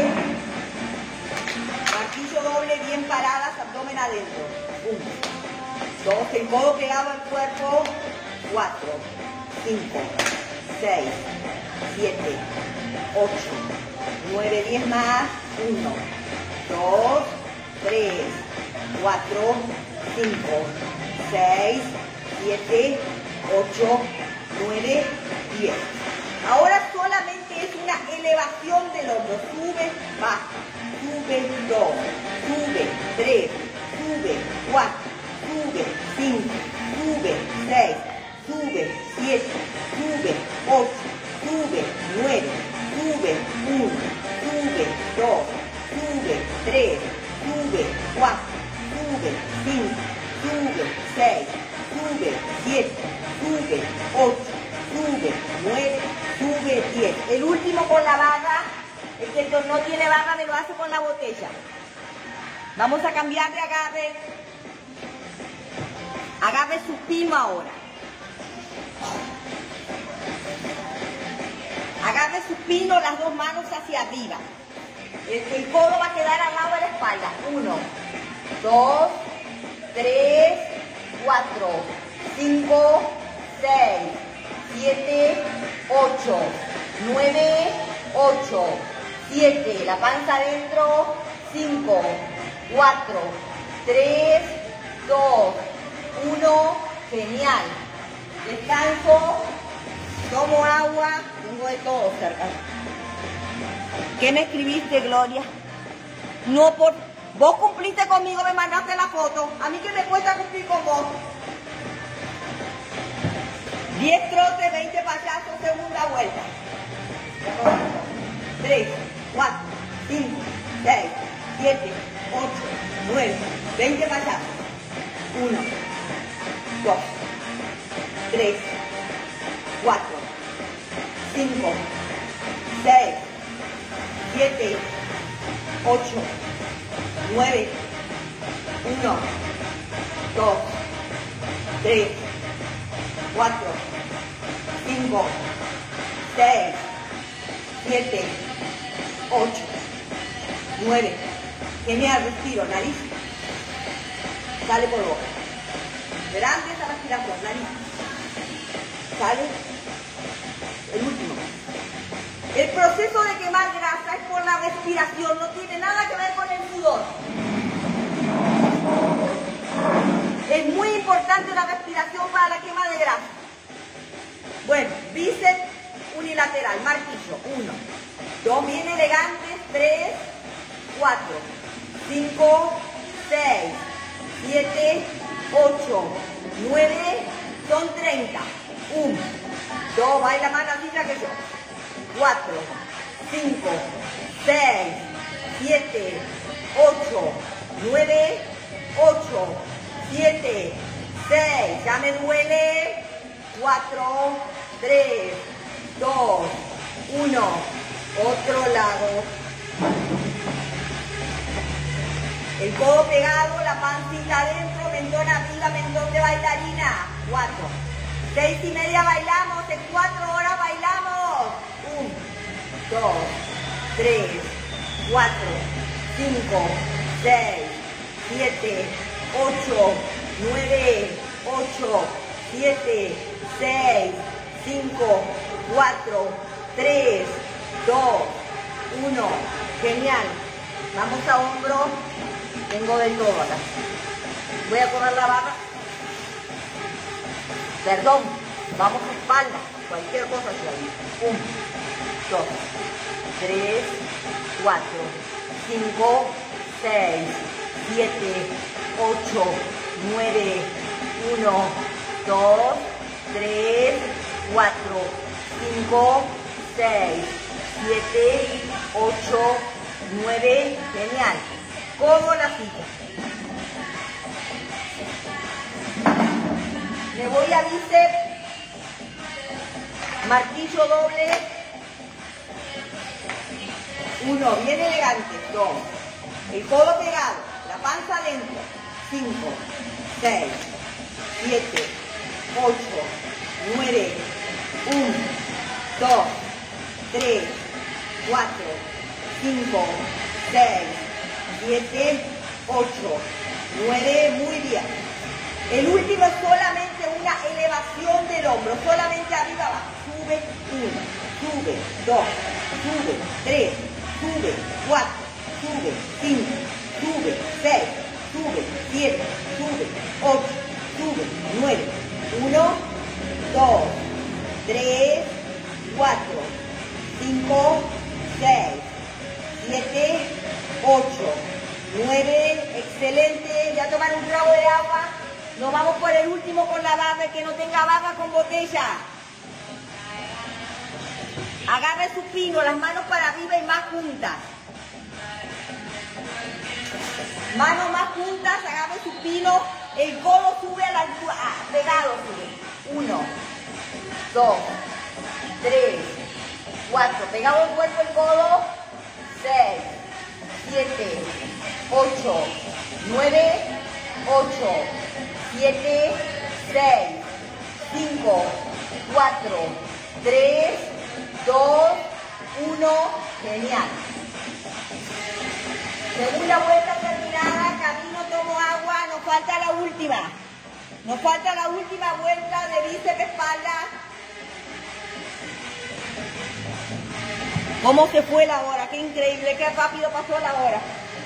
doble, bien paradas, abdomen adentro. 1, 2, el codo pegado al cuerpo. 4, 5, 6, 7, 8, 9, 10 más. 1, 2, 3, 4, 5, 6, 7, 8, 9, 10. Ahora solamente es una elevación del hombro. Sube, baja, sube 2, sube 3, sube 4, sube 5, sube 6, sube 7, sube 8, sube 9, sube 1, sube 2, sube 3, sube 4, sube 5, sube 6, sube 7, sube 8, sube 9, sube 10. El último con la barra, el que no tiene barra me lo hace con la botella. Vamos a cambiar de agarre. Agarre supino ahora. Agarre supino, las dos manos hacia arriba. El codo va a quedar al lado de la espalda. 1, 2, 3, 4, 5, 6, 7, 8, 9, 8, 7, la panza adentro, 5, 4, 3, 2, 1, genial. Descanso, tomo agua, tengo de todo cerca. ¿Qué me escribiste, Gloria? No, vos cumpliste conmigo, me mandaste la foto. A mí que me cuesta cumplir con vos. 10 trotes, 20 payasos, segunda vuelta. 3, 4, 5, 6, 7, 8, 9, 20 payasos. 1, 2, 3, 4, 5, 6, 7, 8, 9, 1, 2, 3, 4, 5, 6, 7, 8, 9. Genial, respiro, nariz. Sale por boca. Grande esa respiración, nariz. Sale. El último. El proceso de quemar grasa es por la respiración, no tiene nada que ver con el sudor. Es muy importante la respiración para la quema de grasa. Bueno, bíceps unilateral, martillo. 1, 2, bien elegantes. 3, 4, 5, 6, 7, 8, 9, son 30. 1, 2, baila más la silla que yo. 4, 5, 6, 7, 8, 9, 8, 7, 6, ya me duele. 4, 3, 2, 1, otro lado. El codo pegado, la pancita adentro, mentón arriba, mentón de bailarina. 4. 6:30 bailamos, en 4 horas bailamos. 1, 2, 3, 4, 5, 6, 7, 8, 9, 8, 7, 6, 5, 4, 3, 2, 1. Genial. Vamos a hombro. Tengo de todo acá. Voy a correr la barra. Perdón. Vamos a espalda. Cualquier cosa hacia ahí. 1, 2, 3, 4, 5, 6, 7, 8, 9, 1, 2, 3, 4, 5, 6, 7, 8, 9. Genial. Como la silla. Me voy a bíceps. Martillo doble. 1, bien elegante. 2. El codo pegado. La panza adentro. 5, 6, 7, 8, 9, 1, 2, 3, 4, 5, 6, 7, 8, 9, muy bien. El último es solamente una elevación del hombro, solamente arriba abajo. Sube 1, sube 2, sube 3, sube 4, sube 5, sube 6, sube 7, sube 8, sube 9, 1, 2, 3, 4, 5, 6, 7, 8, 9, excelente. Ya tomar un trago de agua. Nos vamos por el último con la barra, el que no tenga barra con botella. Agarre su pino, las manos para arriba y más juntas. Manos más juntas, agarre su pino, el codo sube a la altura, pegado sube. 1, 2, 3, 4, pegado el cuerpo el codo. 6, 7, 8, 9, 8, 7, 6, 5, 4, 3, 2, 1, genial. Segunda vuelta terminada, camino, tomo agua, nos falta la última. Nos falta la última vuelta de bíceps, espalda. ¿Cómo se fue la hora? Qué increíble, qué rápido pasó la hora.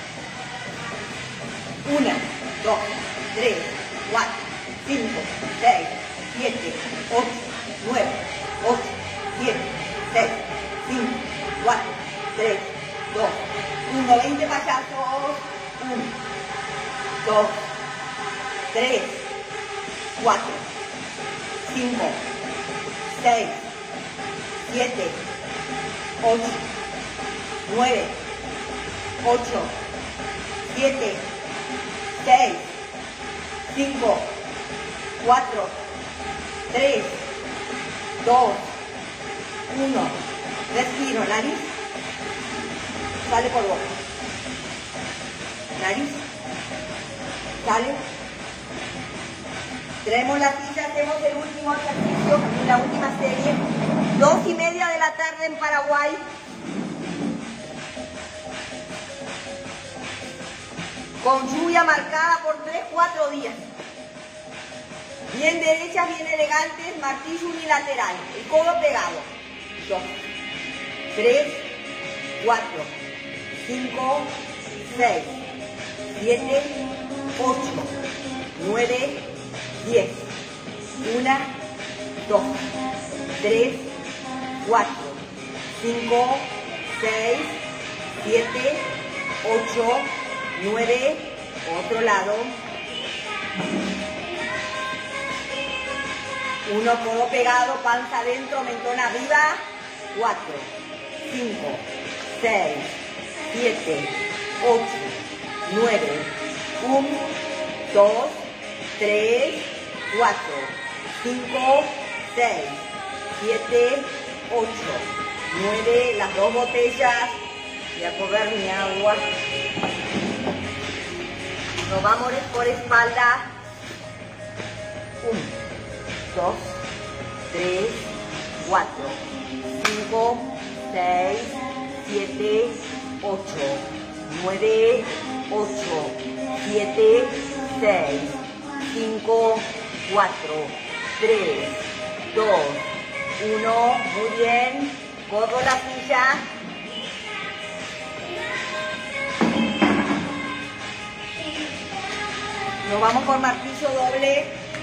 1, 2, 3, 4, 5, 6, 7, 8, 9, 8, 7, 6, 5, 4, 3, 2, 1, 20 payasos. 1, 2, 3, 4, 5, 6, 7, 8, 9, 8, 7, 6, 5, 4, 3, 2, 1. Respiro, nariz. Sale por boca. Nariz. Sale. Traemos la silla, hacemos el último ejercicio, la última serie. 2:30 de la tarde en Paraguay. Con lluvia marcada por 3-4 días. Bien derechas, bien elegantes, martillo unilateral, el codo pegado. 2, 3, 4, 5, 6, 7, 8, 9, 10. 1, 2, 3, 4, 5, 6, 7, 8, 9, otro lado. 1, codo pegado, panza adentro, mentón arriba. 4, 5, 6, 7, 8, 9, 1, 2, 3, 4, 5, 6, 7, 8, 9, las 2 botellas. Voy a coger mi agua. Nos vamos por espalda. 1, 2, 3, 4, 5, 6, 7, 8, 9, 8, 7, 6, 5, 4, 3, 2, 1. Muy bien. Corro la silla. Nos vamos por martillo doble.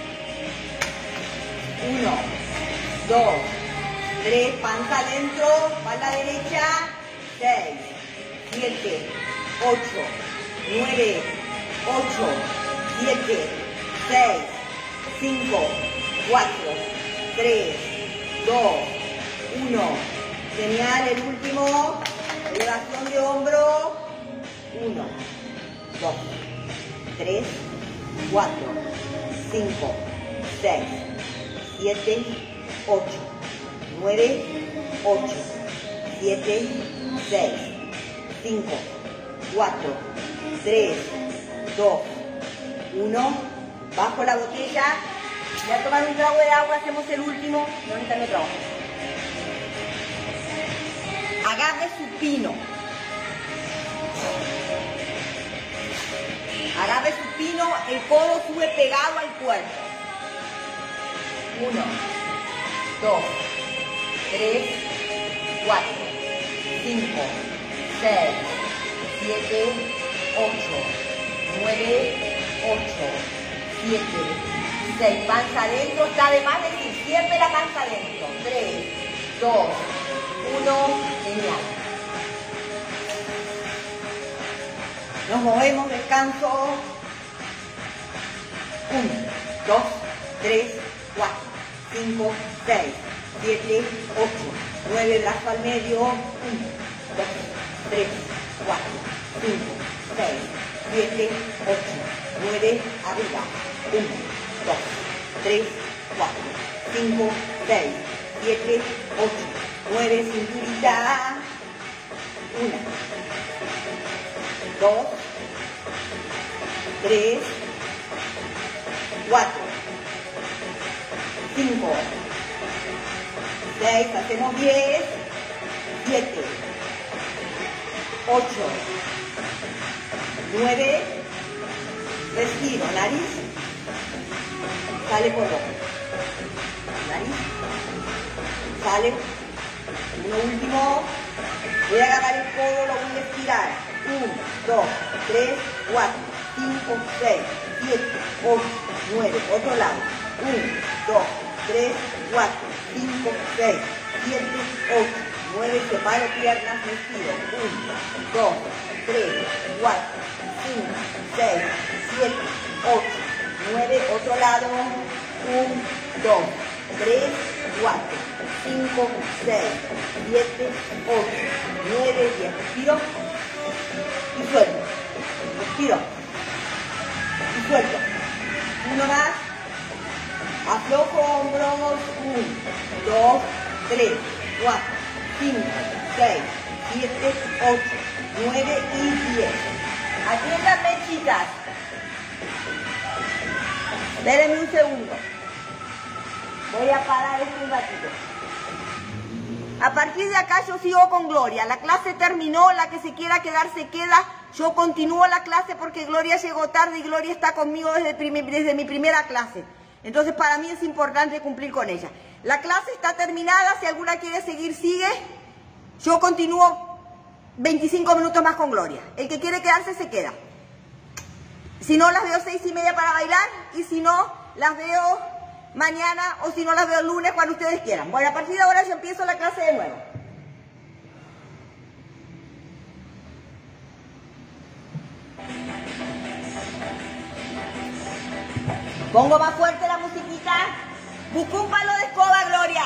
1, 2, 3, panza adentro, espalda derecha. 6, 7, 8, 9, 8, 7, 6, 5, 4, 3, 2, 1. Genial, el último. Elevación de hombro. 1, 2, 3, 4, 5, 6, 7, 8, 9, 8, 7, 6, 5, 4, 3, 2, 1. Bajo la botella. Voy a tomar un trago de agua, hacemos el último. Y ahorita me trago. Agarre supino. Agarre supino, el codo sube pegado al cuerpo. 1, 2, 3, 4, 5, 6, 7, 8, 9, 8, 7, 6. Panza adentro, está de más decir siempre la panza adentro. 3, 2, 1. Genial. Nos movemos, descanso. 1, 2, 3, 4, 5, 6, 7, 8, 9, brazo al medio. 1, 2, 3, 4, 5, 6, 7, 8, 9, arriba. 1, 2, 3, 4, 5, 6, 7, 8, 9, cinturita. 1, 2, 3, 4, 5, 6, hacemos 10, 7, 8, 9, respiro, nariz, sale por boca, nariz, sale, uno último, voy a agarrar el codo, lo voy a estirar, 1, 2, 3, 4, 5, 6, 7, 8, 9, otro lado, 1, 2, 3, 4, 5, 6, 7, 8, 9, separo piernas, me estiro, 1, 2, 3, 4, 5, 6, 7, 8, 9, otro lado, 1, 2, 3, 4, 5, 6, 7, 8, 9, 10, respiro y suelto, respiro y suelto, uno más, aflojo hombros, 1, 2, 3, 4, 5, 6, 7, 8, 9 y 10. Atiéndanme, chicas. Espérenme un segundo. Voy a parar esto un ratito. A partir de acá yo sigo con Gloria. La clase terminó, la que se quiera quedar se queda. Yo continúo la clase porque Gloria llegó tarde y Gloria está conmigo desde mi primera clase. Entonces para mí es importante cumplir con ella. La clase está terminada, si alguna quiere seguir, sigue. Yo continúo 25 minutos más con Gloria. El que quiere quedarse, se queda. Si no, las veo 6:30 para bailar y si no, las veo mañana o si no, las veo el lunes cuando ustedes quieran. Bueno, a partir de ahora yo empiezo la clase de nuevo. Pongo más fuerte la musiquita. Busco un palo de escoba, Gloria.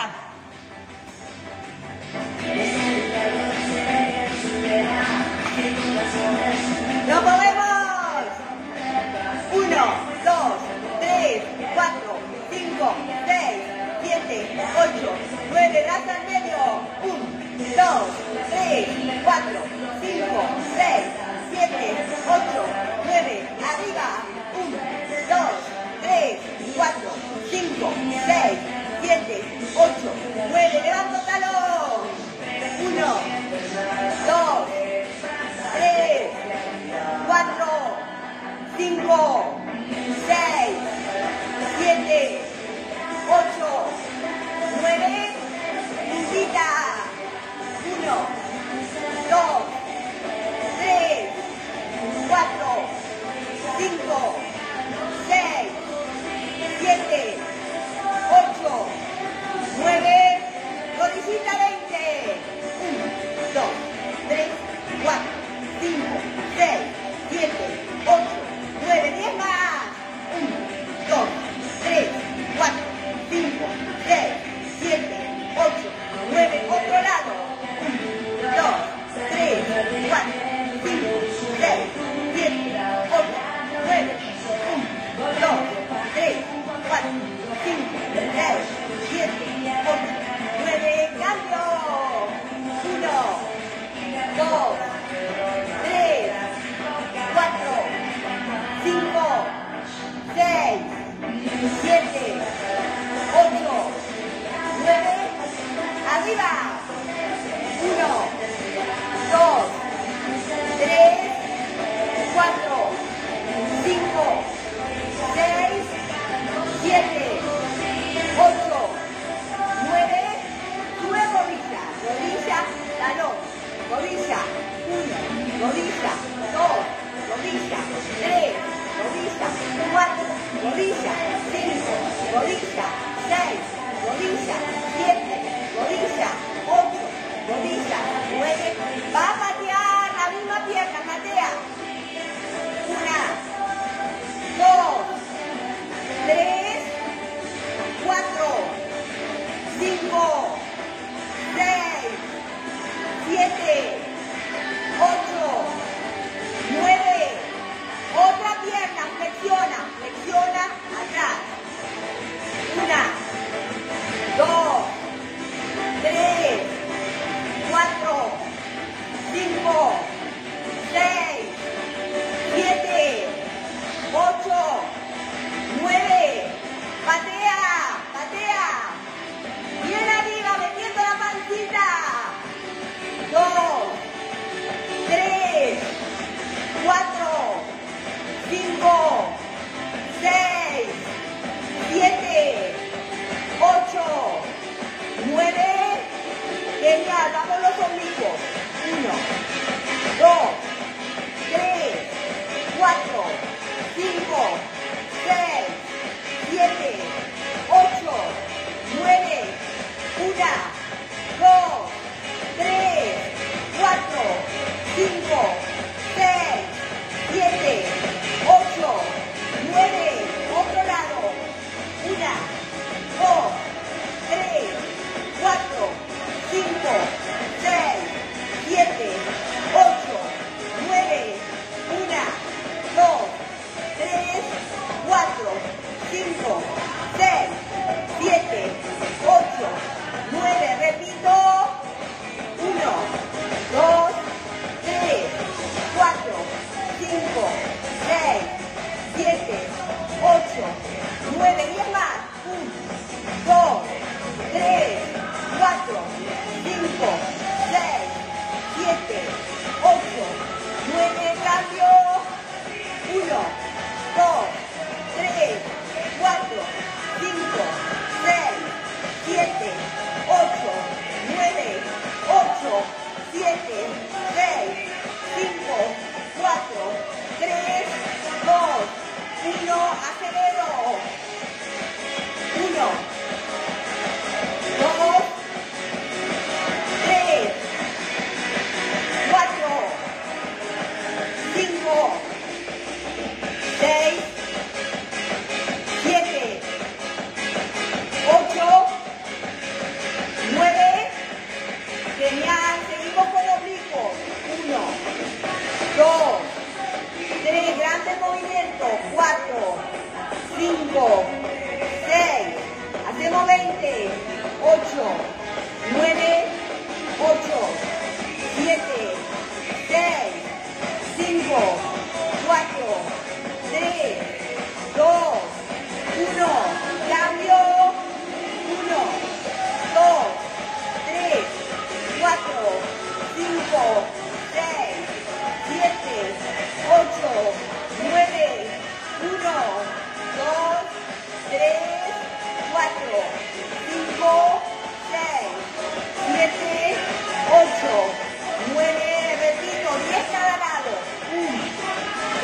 ¡Nos movemos! 1, 2, 3, 4, 5, 6, 7, 8, 9, brazo al medio. 1, 2, 3, 4, 5, 6, 7, 8, 9, arriba. 1, 2, 3, 4, 5, 6, 5, 6, 7, 8, 9, puntita. 1, 2, 3, 4, 5, 6, 7, 8, 9, rodillita 20. 1, 2, 3, 4, 5, 6, 7, 8, 9, 10 más.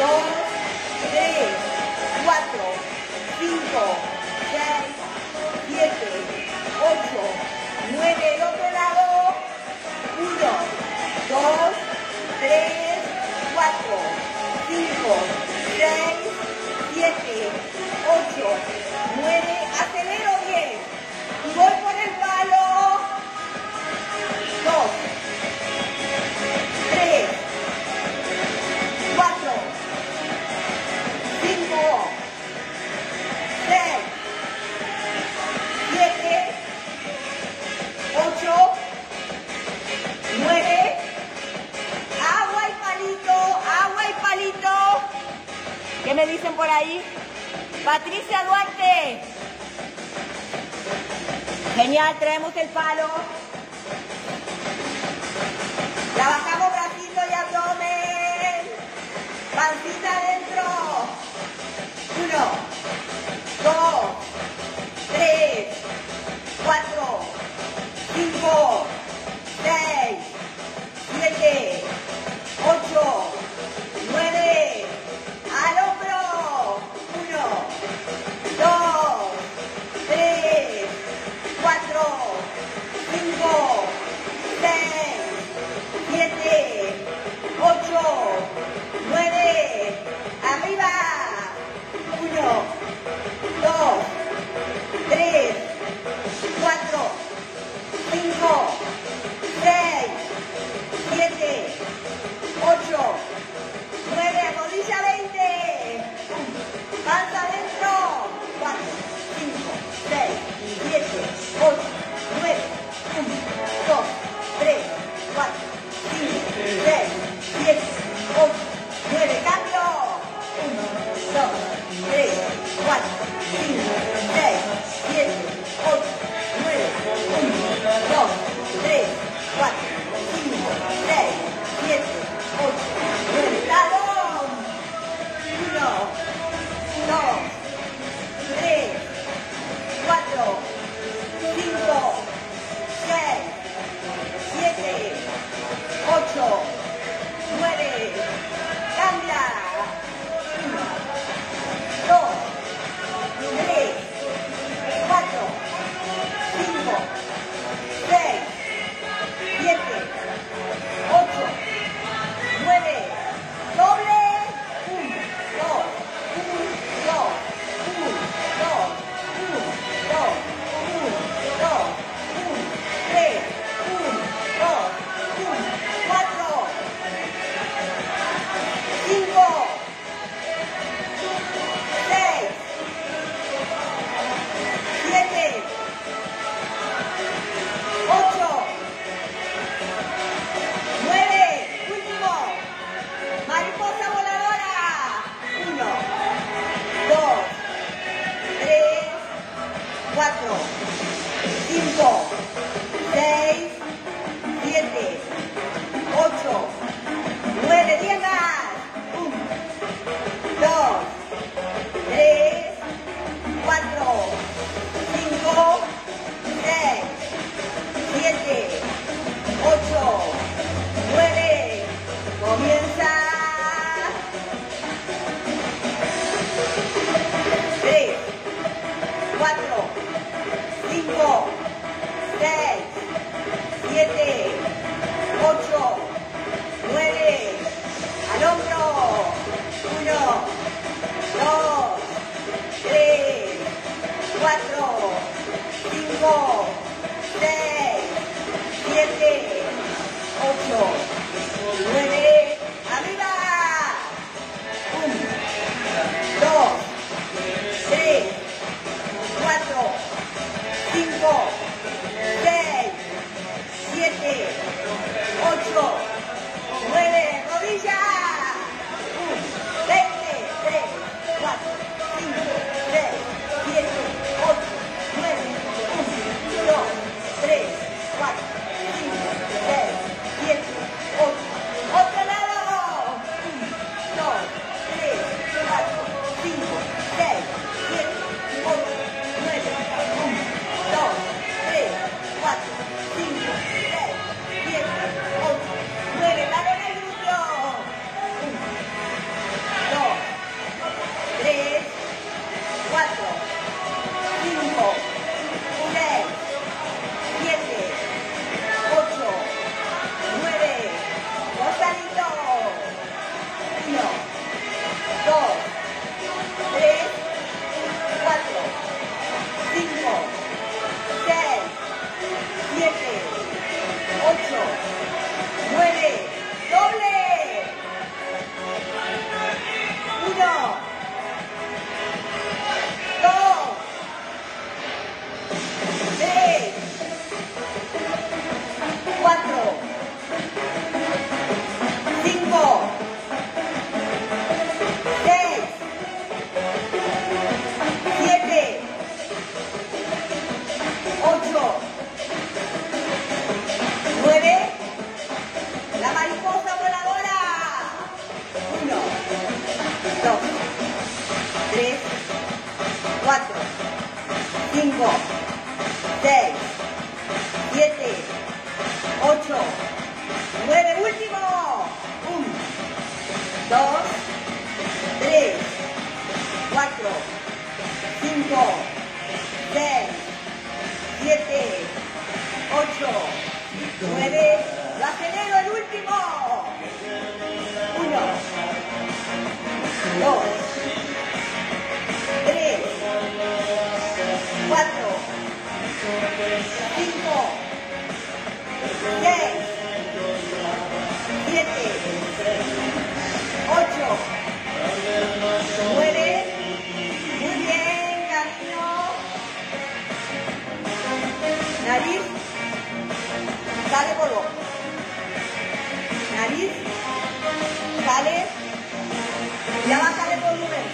3, 4, 5, 6, 7, 8, 9, el otro lado. 1, 2, 3, 4, 5, 6, 7, 8, 9, acelero 10 y voy por el palo. 2, 3, 4, 5, 6, 7, 8, 9, agua y palito. ¿Qué me dicen por ahí? Patricia Duarte. Genial, traemos el palo. Trabajamos bracito y abdomen. Pancita adentro. 1, 2, 3, 4, 5, 6, 7, 8, 9, al hombro. 1, 2, 3, 4, 5, 6, 7, 8, 9, 2, 3, 4, 5, 6, 7, 8, 9, último. 1, 2, 3, 4, 5, 6, 7, 8, 9, lo acelero, el último. 1, 2, 3, 4, 5, 6, 7, 8, 9, muy bien, camino, nariz, sale por boca, nariz, sale, ya baja de volumen.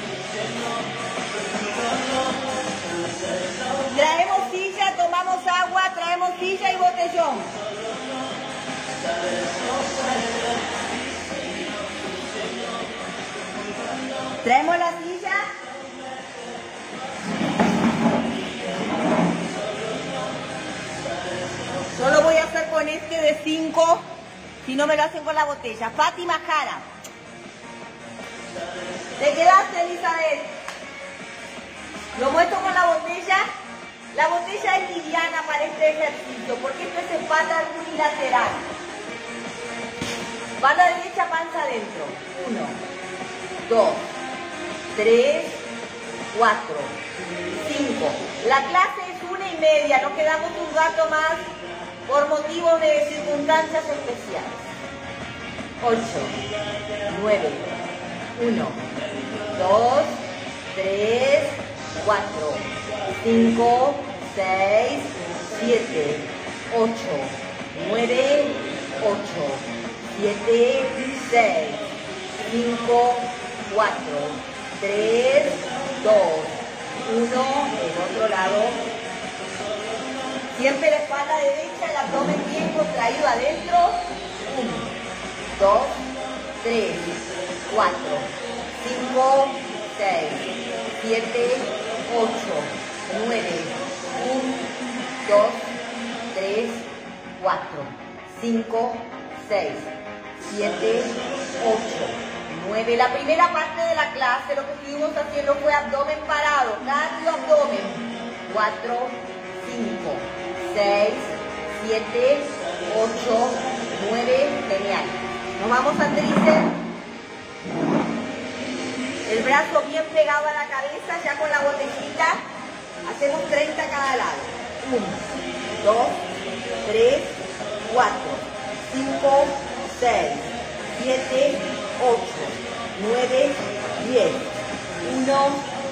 Traemos silla, tomamos agua, traemos silla y botellón. Traemos la silla. Solo voy a hacer con este de 5, si no me lo hacen con la botella. Fátima Jara. ¿Te quedaste, Elizabeth? Lo muestro con la botella. La botella es liviana para este ejercicio, porque esto es espalda unilateral. Espalda derecha, panza adentro. 1, 2, 3, 4, 5. La clase es 1:30, nos quedamos un rato más por motivos de circunstancias especiales. 8, 9, 1, 2, 3, 4, 5, 6, 7, 8, 9, 8, 7, 6, 5, 4, 3, 2, 1, el otro lado. Siempre la espalda derecha, el abdomen bien contraído adentro. 1, 2, 3, 4, 5, 6, 7, 8, 9, 1, 2, 3, 4, 5, 6, 7, 8, 9. La primera parte de la clase lo que estuvimos haciendo fue abdomen parado, cardio abdomen. 4, 5, 6, 7, 8, 9, genial. Nos vamos a tríceps. El brazo bien pegado a la cabeza, ya con la botellita. Hacemos 30 a cada lado. 1, 2, 3, 4, 5, 6, 7, 8, 9, 10. 1, 2,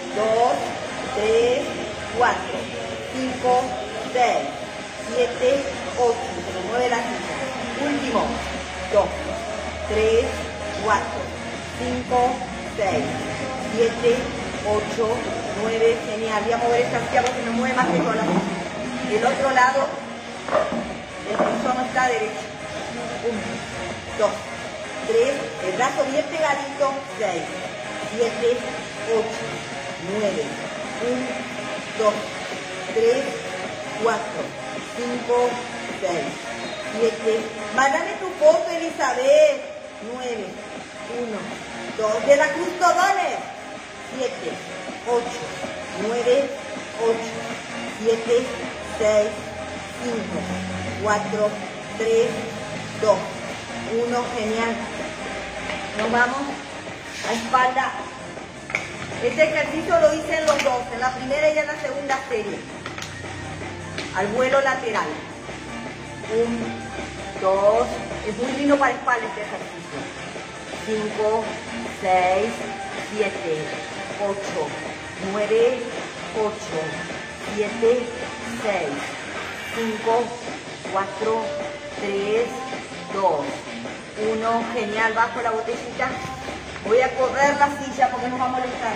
3, 4, 5, 6, 7, 8. Se nos mueve la silla. Último. 2, 3, 4, 5, 6, 7, 8, 9. Genial. Voy a mover esta silla porque me mueve más que sola. El otro lado, el piso no está derecho. 1, 2, 3. El brazo bien pegadito. 6, 7, 8, 9. 1, 2, 3, 4, 5, 6, 7. Mándame tu foto, Elizabeth. 9, 1, 2. De la Cruz Todones. 7, 8, 9, 8, 7, 6, 5, 4, 3, 2, 1. Genial. Nos vamos a espalda. Este ejercicio lo hice en los dos, en la primera y en la segunda serie. Al vuelo lateral. 1, 2, es muy lindo para espalda este ejercicio. 5, 6, 7, 8, 9, 8, 7, 6, 5, 4, 3, 2, 1. Genial, bajo la botellita. Voy a correr la silla porque nos va a molestar.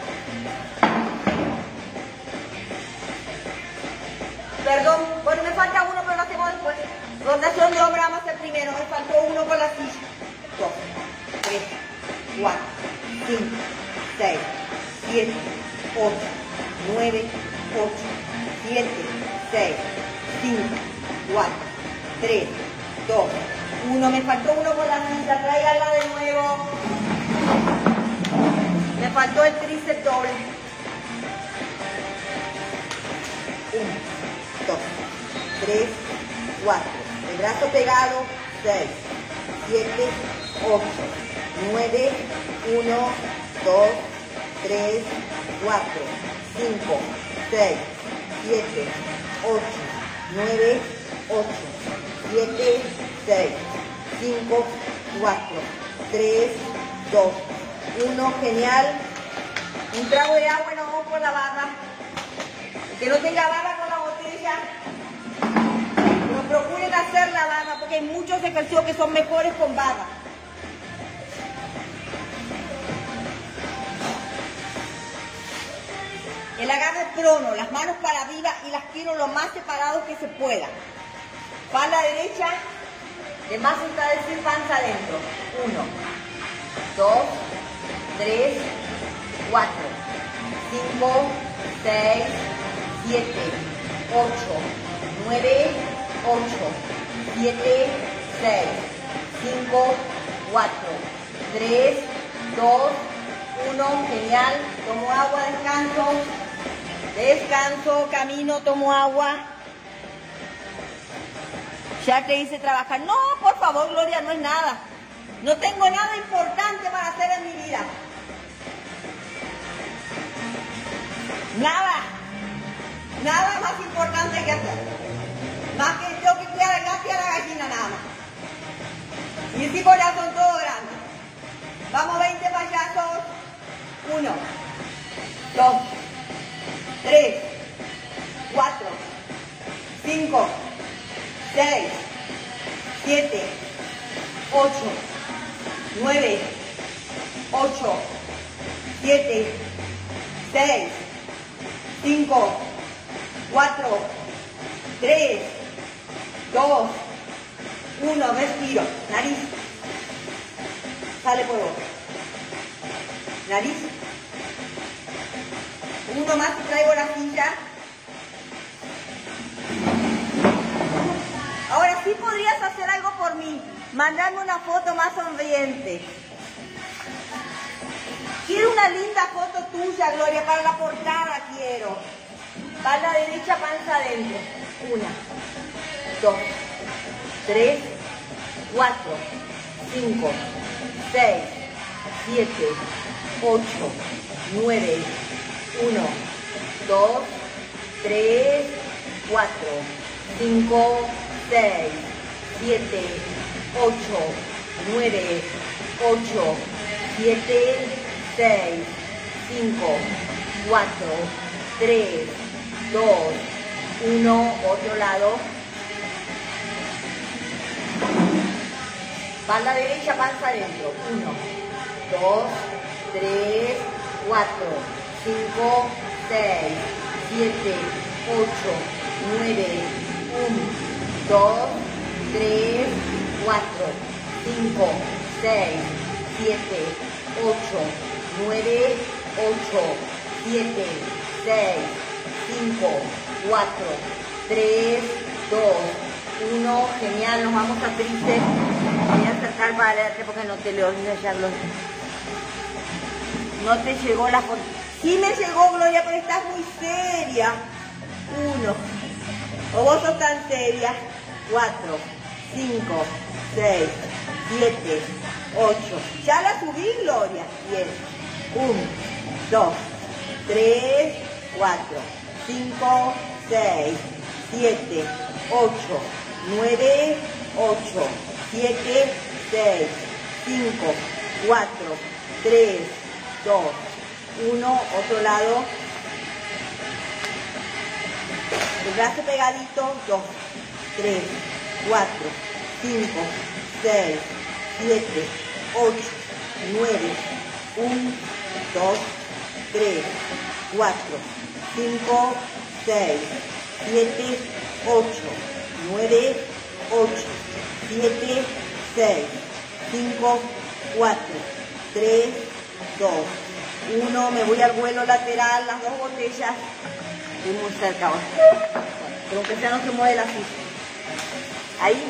Perdón, bueno, me falta uno, pero lo hacemos después. Rotación de hombro vamos a hacer primero. Me faltó uno con la silla. 2, 3, 4, 5, 6, 7, 8, 9, 8, 7, 6, 5, 4, 3, 2, 1. Me faltó uno por la cinta, tráigala de nuevo. Me faltó el tríceps doble. 1, 2, 3, 4. El brazo pegado. 6, 7, 8, 9, 1, 2, 3, 4, 5, 6, 7, 8, 9, 8, 7, 6, 5, 4, 3, 2, 1. Genial. Un trago de agua y nos vamos por la barra. El que no tenga barra con la botella, no procuren hacer la barra porque hay muchos ejercicios que son mejores con barra. El agarre prono, las manos para arriba y las quiero lo más separados que se pueda. Pala derecha, de más está decir panza adentro. 1, 2, 3, 4, 5, 6, 7, 8, 9, 8, 7, 6, 5, 4, 3, 2, 1. Genial. Tomo agua, descanso. Descanso, camino, tomo agua. Ya te hice trabajar. No, por favor, Gloria, no es nada. No tengo nada importante para hacer en mi vida. Nada. Nada más importante que hacer. Más que yo que cuidar el gato y a la gallina nada más. Mis hijos ya son todos grandes. Vamos, 20 payasos. 1, 2, 3, 4, 5, 6, 7, 8, 9, 8, 7, 6, 5, 4, 3, 2, 1. Respiro. Nariz. Sale por boca. Nariz. Uno más y traigo la silla. Ahora sí podrías hacer algo por mí. Mandarme una foto más sonriente. Quiero una linda foto tuya, Gloria, para la portada quiero. Pala derecha, panza adentro. 1, 2, 3, 4, 5, 6, 7, 8, 9, 1, 2, 3, 4, 5, 6, 7, 8, 9, 8, 7, 6, 5, 4, 3, 2, 1. Otro lado. Pala derecha, panza adentro. 1, 2, 3, 4, 5, 6, 7, 8, 9, 1, 2, 3, 4, 5, 6, 7, 8, 9, 8, 7, 6, 5, 4, 3, 2, 1. Genial, nos vamos a tríceps. Voy a acercar para leerte porque no te leo, no te llegó la foto. Sí me llegó, Gloria, pero estás muy seria. 1. O vos sos tan seria. 4, 5, 6, 7, 8. Ya la subí, Gloria. Bien. 1, 2, 3, 4, 5, 6, 7, 8, 9, 8, 7, 6, 5, 4, 3, 2, 1. Otro lado. El brazo pegadito. 2, 3, 4, 5, 6, 7, 8, 9, 1, 2, 3, 4, 5, 6, 7, 8, 9, 8, 7, 6, 5, 4, 3, 2, 1, me voy al vuelo lateral, las dos botellas. Estoy muy cerca ahora. Pero aunque sea no se mueve la silla. Ahí.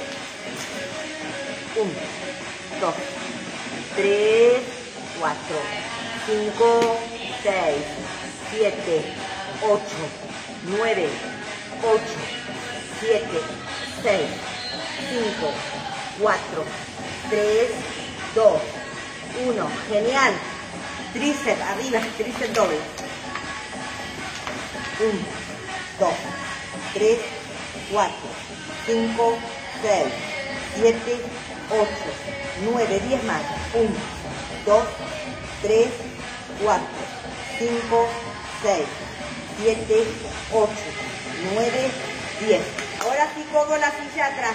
1, 2, 3, 4, 5, 6, 7, 8, 9, 8, 7, 6, 5, 4, 3, 2, 1. Genial. Tríceps arriba, tríceps doble. 1, 2, 3, 4, 5, 6, 7, 8, 9, 10 más. 1, 2, 3, 4, 5, 6, 7, 8, 9, 10. Ahora sí pongo la silla atrás.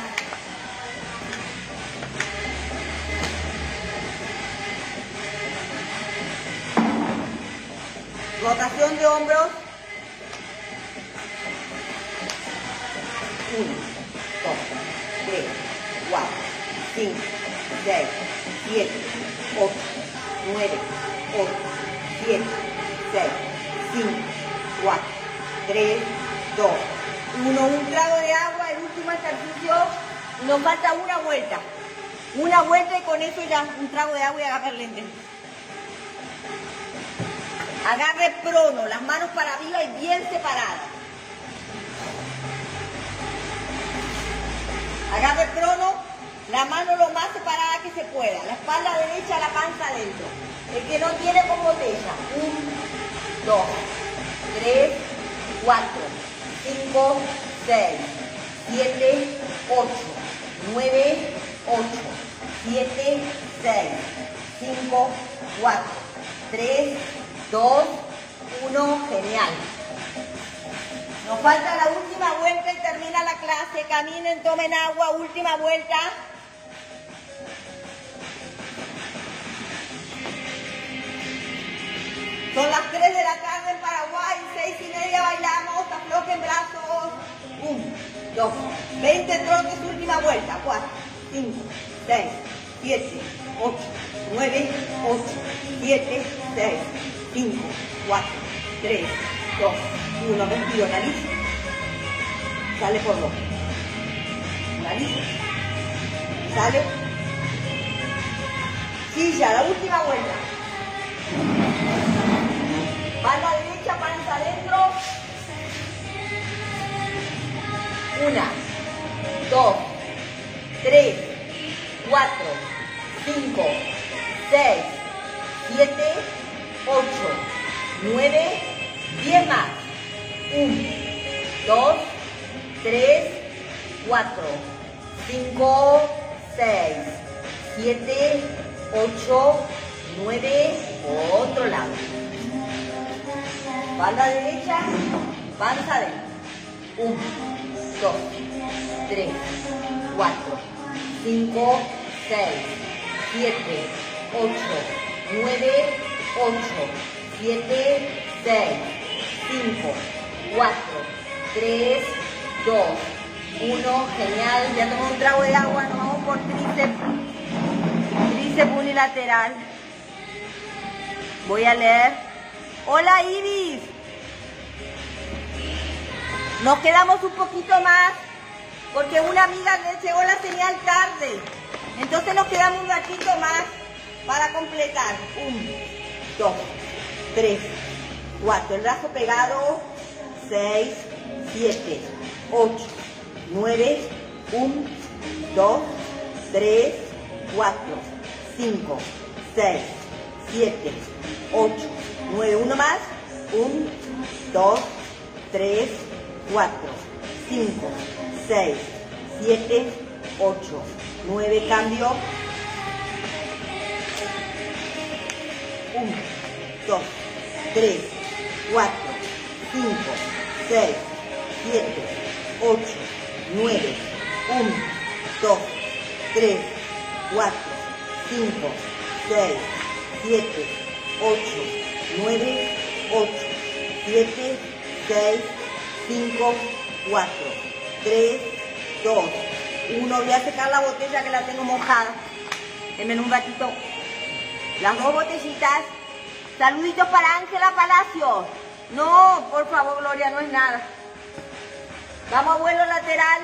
Rotación de hombros. 1, 2, 3, 4, 5, 6, 7, 8, 9, 8, 7, 6, 5, 4, 3, 2, 1. Un trago de agua, el último ejercicio. Nos falta una vuelta. Una vuelta y con eso ya un trago de agua y agarre el lente. Agarre prono, las manos para arriba y bien separadas. Agarre prono, la mano lo más separada que se pueda. La espalda derecha, la panza adentro. El que no tiene con botella. 1, 2, 3, 4, 5, 6, 7, 8, 9, 8, 7, 6, 5, 4, 3, 2, 1, genial. Nos falta la última vuelta y termina la clase. Caminen, tomen agua, última vuelta. Son las 3 de la tarde en Paraguay, 6:30 bailamos, aflojen brazos. 1, 2, 20 trotes, última vuelta. 4, 5, 6, 7, 8, 9, 8, 7, 6, 5, 4, 3, 2, 1. Respiro, nariz. Sale por boca. Nariz. Sale. Silla, la última vuelta. Palma derecha, panza adentro. 1, 2, 3, 4, 5, 6, 7, 8, 9, 10 más. 1, 2, 3, 4, 5, 6, 7, 8, 9, otro lado. Espalda derecha, panza adentro. 1, 2, 3, 4, 5, 6, 7, 8, 9, 8, 7, 6, 5, 4, 3, 2, 1. Genial. Ya tomé un trago de agua. Nos vamos por tríceps. Tríceps unilateral. Voy a leer. Hola Iris. Nos quedamos un poquito más porque una amiga le llegó la señal tarde. Entonces nos quedamos un ratito más para completar. 1, 2, 3, 4. El brazo pegado. 6, 7, 8, 9, 1, 2, 3, 4, 5, 6, 7, 8, 9. Uno más. 1, 2, 3, 4, 5, 6, 7, 8, 9. Cambio. 1, 2, 3, 4, 5, 6, 7, 8, 9, 1, 2, 3, 4, 5, 6, 7, 8, 9, 8, 7, 6, 5, 4, 3, 2, 1. Voy a secar la botella que la tengo mojada. Denme un ratito. Las dos botellitas Saluditos para Ángela Palacios. No, por favor, Gloria, no es nada. Vamos a vuelo lateral.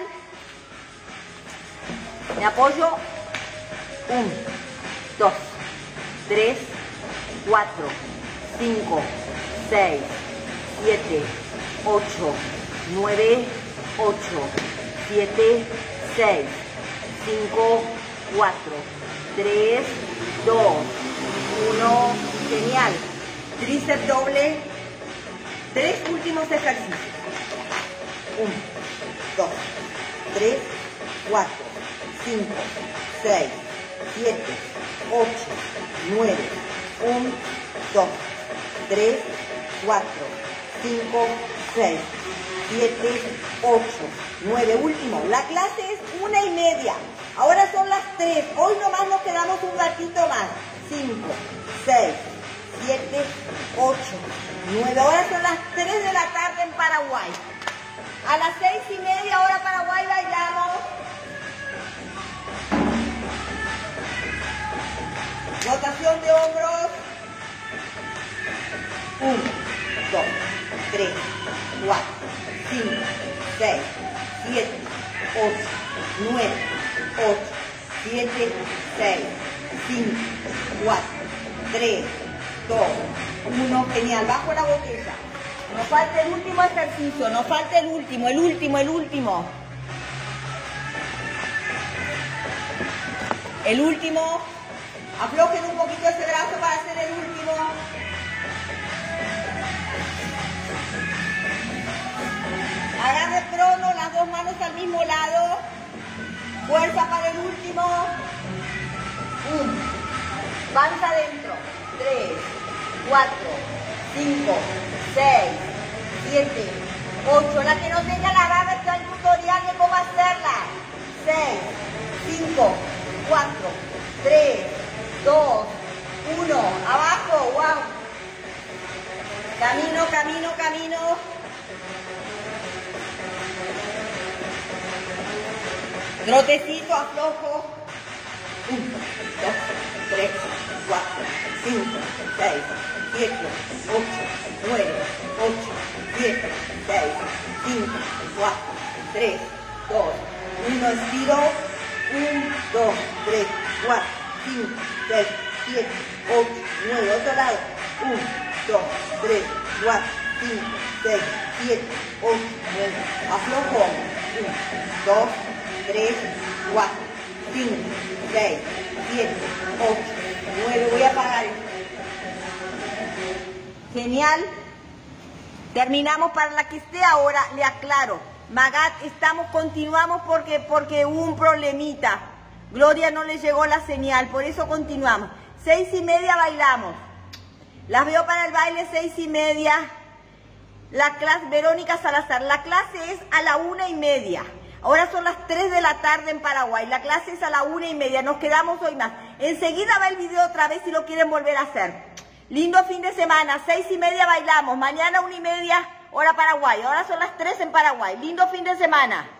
Me apoyo. 1, 2, 3, 4, 5, 6, 7, 8, 9, 8, 7, 6, 5, 4, 3, 2, 1. Genial. Tríceps doble. 3 últimos ejercicios. 1, 2, 3, 4, 5, 6, 7, 8, 9, 1, 2, 3, 4, 5, 6, 7, 8, 9. Último. La clase es 1:30. Ahora son las 3. Hoy nomás nos quedamos un ratito más. 5, 6, 7, 8, 9. Ahora son las 3 de la tarde en Paraguay. A las 6:30 hora Paraguay bailamos. Rotación de hombros. 1, 2, 3, 4, 5, 6, 7, 8, 9, 8, 7, 6, 5, 4, 3, 2, 1. Genial. Bajo la botella. Nos falta el último ejercicio. Nos falta el último. El último. Aflojen un poquito ese brazo para hacer el último. Agarre prono, las 2 manos al mismo lado. Fuerza para el último. 1. Panza adentro. 3, 4, 5, 6, 7, 8. La que no tenga la barra está el tutorial de cómo hacerla. 6, 5, 4, 3, 2, 1. Abajo. Wow. Camino, camino, camino. Trotecito, aflojo. 1, 2, 3, 4, 5, 6, 7, 8, 9, 8, 7, 6, 5, 4, 3, 2, 1. Estiro. 1, 2, 3, 4, 5, 6, 7, 8, 9. Otro lado. 1, 2, 3, 4, 5, 6, 7, 8, 9. Aflojo. 1, 2, 3, 4, 5, 6, 7, 8, 9. Voy a parar. Genial. Terminamos. Para la que esté ahora, le aclaro. Magat, continuamos porque hubo un problemita. Gloria no le llegó la señal, por eso continuamos. 6:30 bailamos. Las veo para el baile 6:30. La clase, Verónica Salazar, la clase es a la 1:30. Ahora son las 3 de la tarde en Paraguay. La clase es a la 1:30. Nos quedamos hoy más. Enseguida va el video otra vez si lo quieren volver a hacer. Lindo fin de semana. 6:30 bailamos. Mañana 1:30 hora Paraguay. Ahora son las 3 en Paraguay. Lindo fin de semana.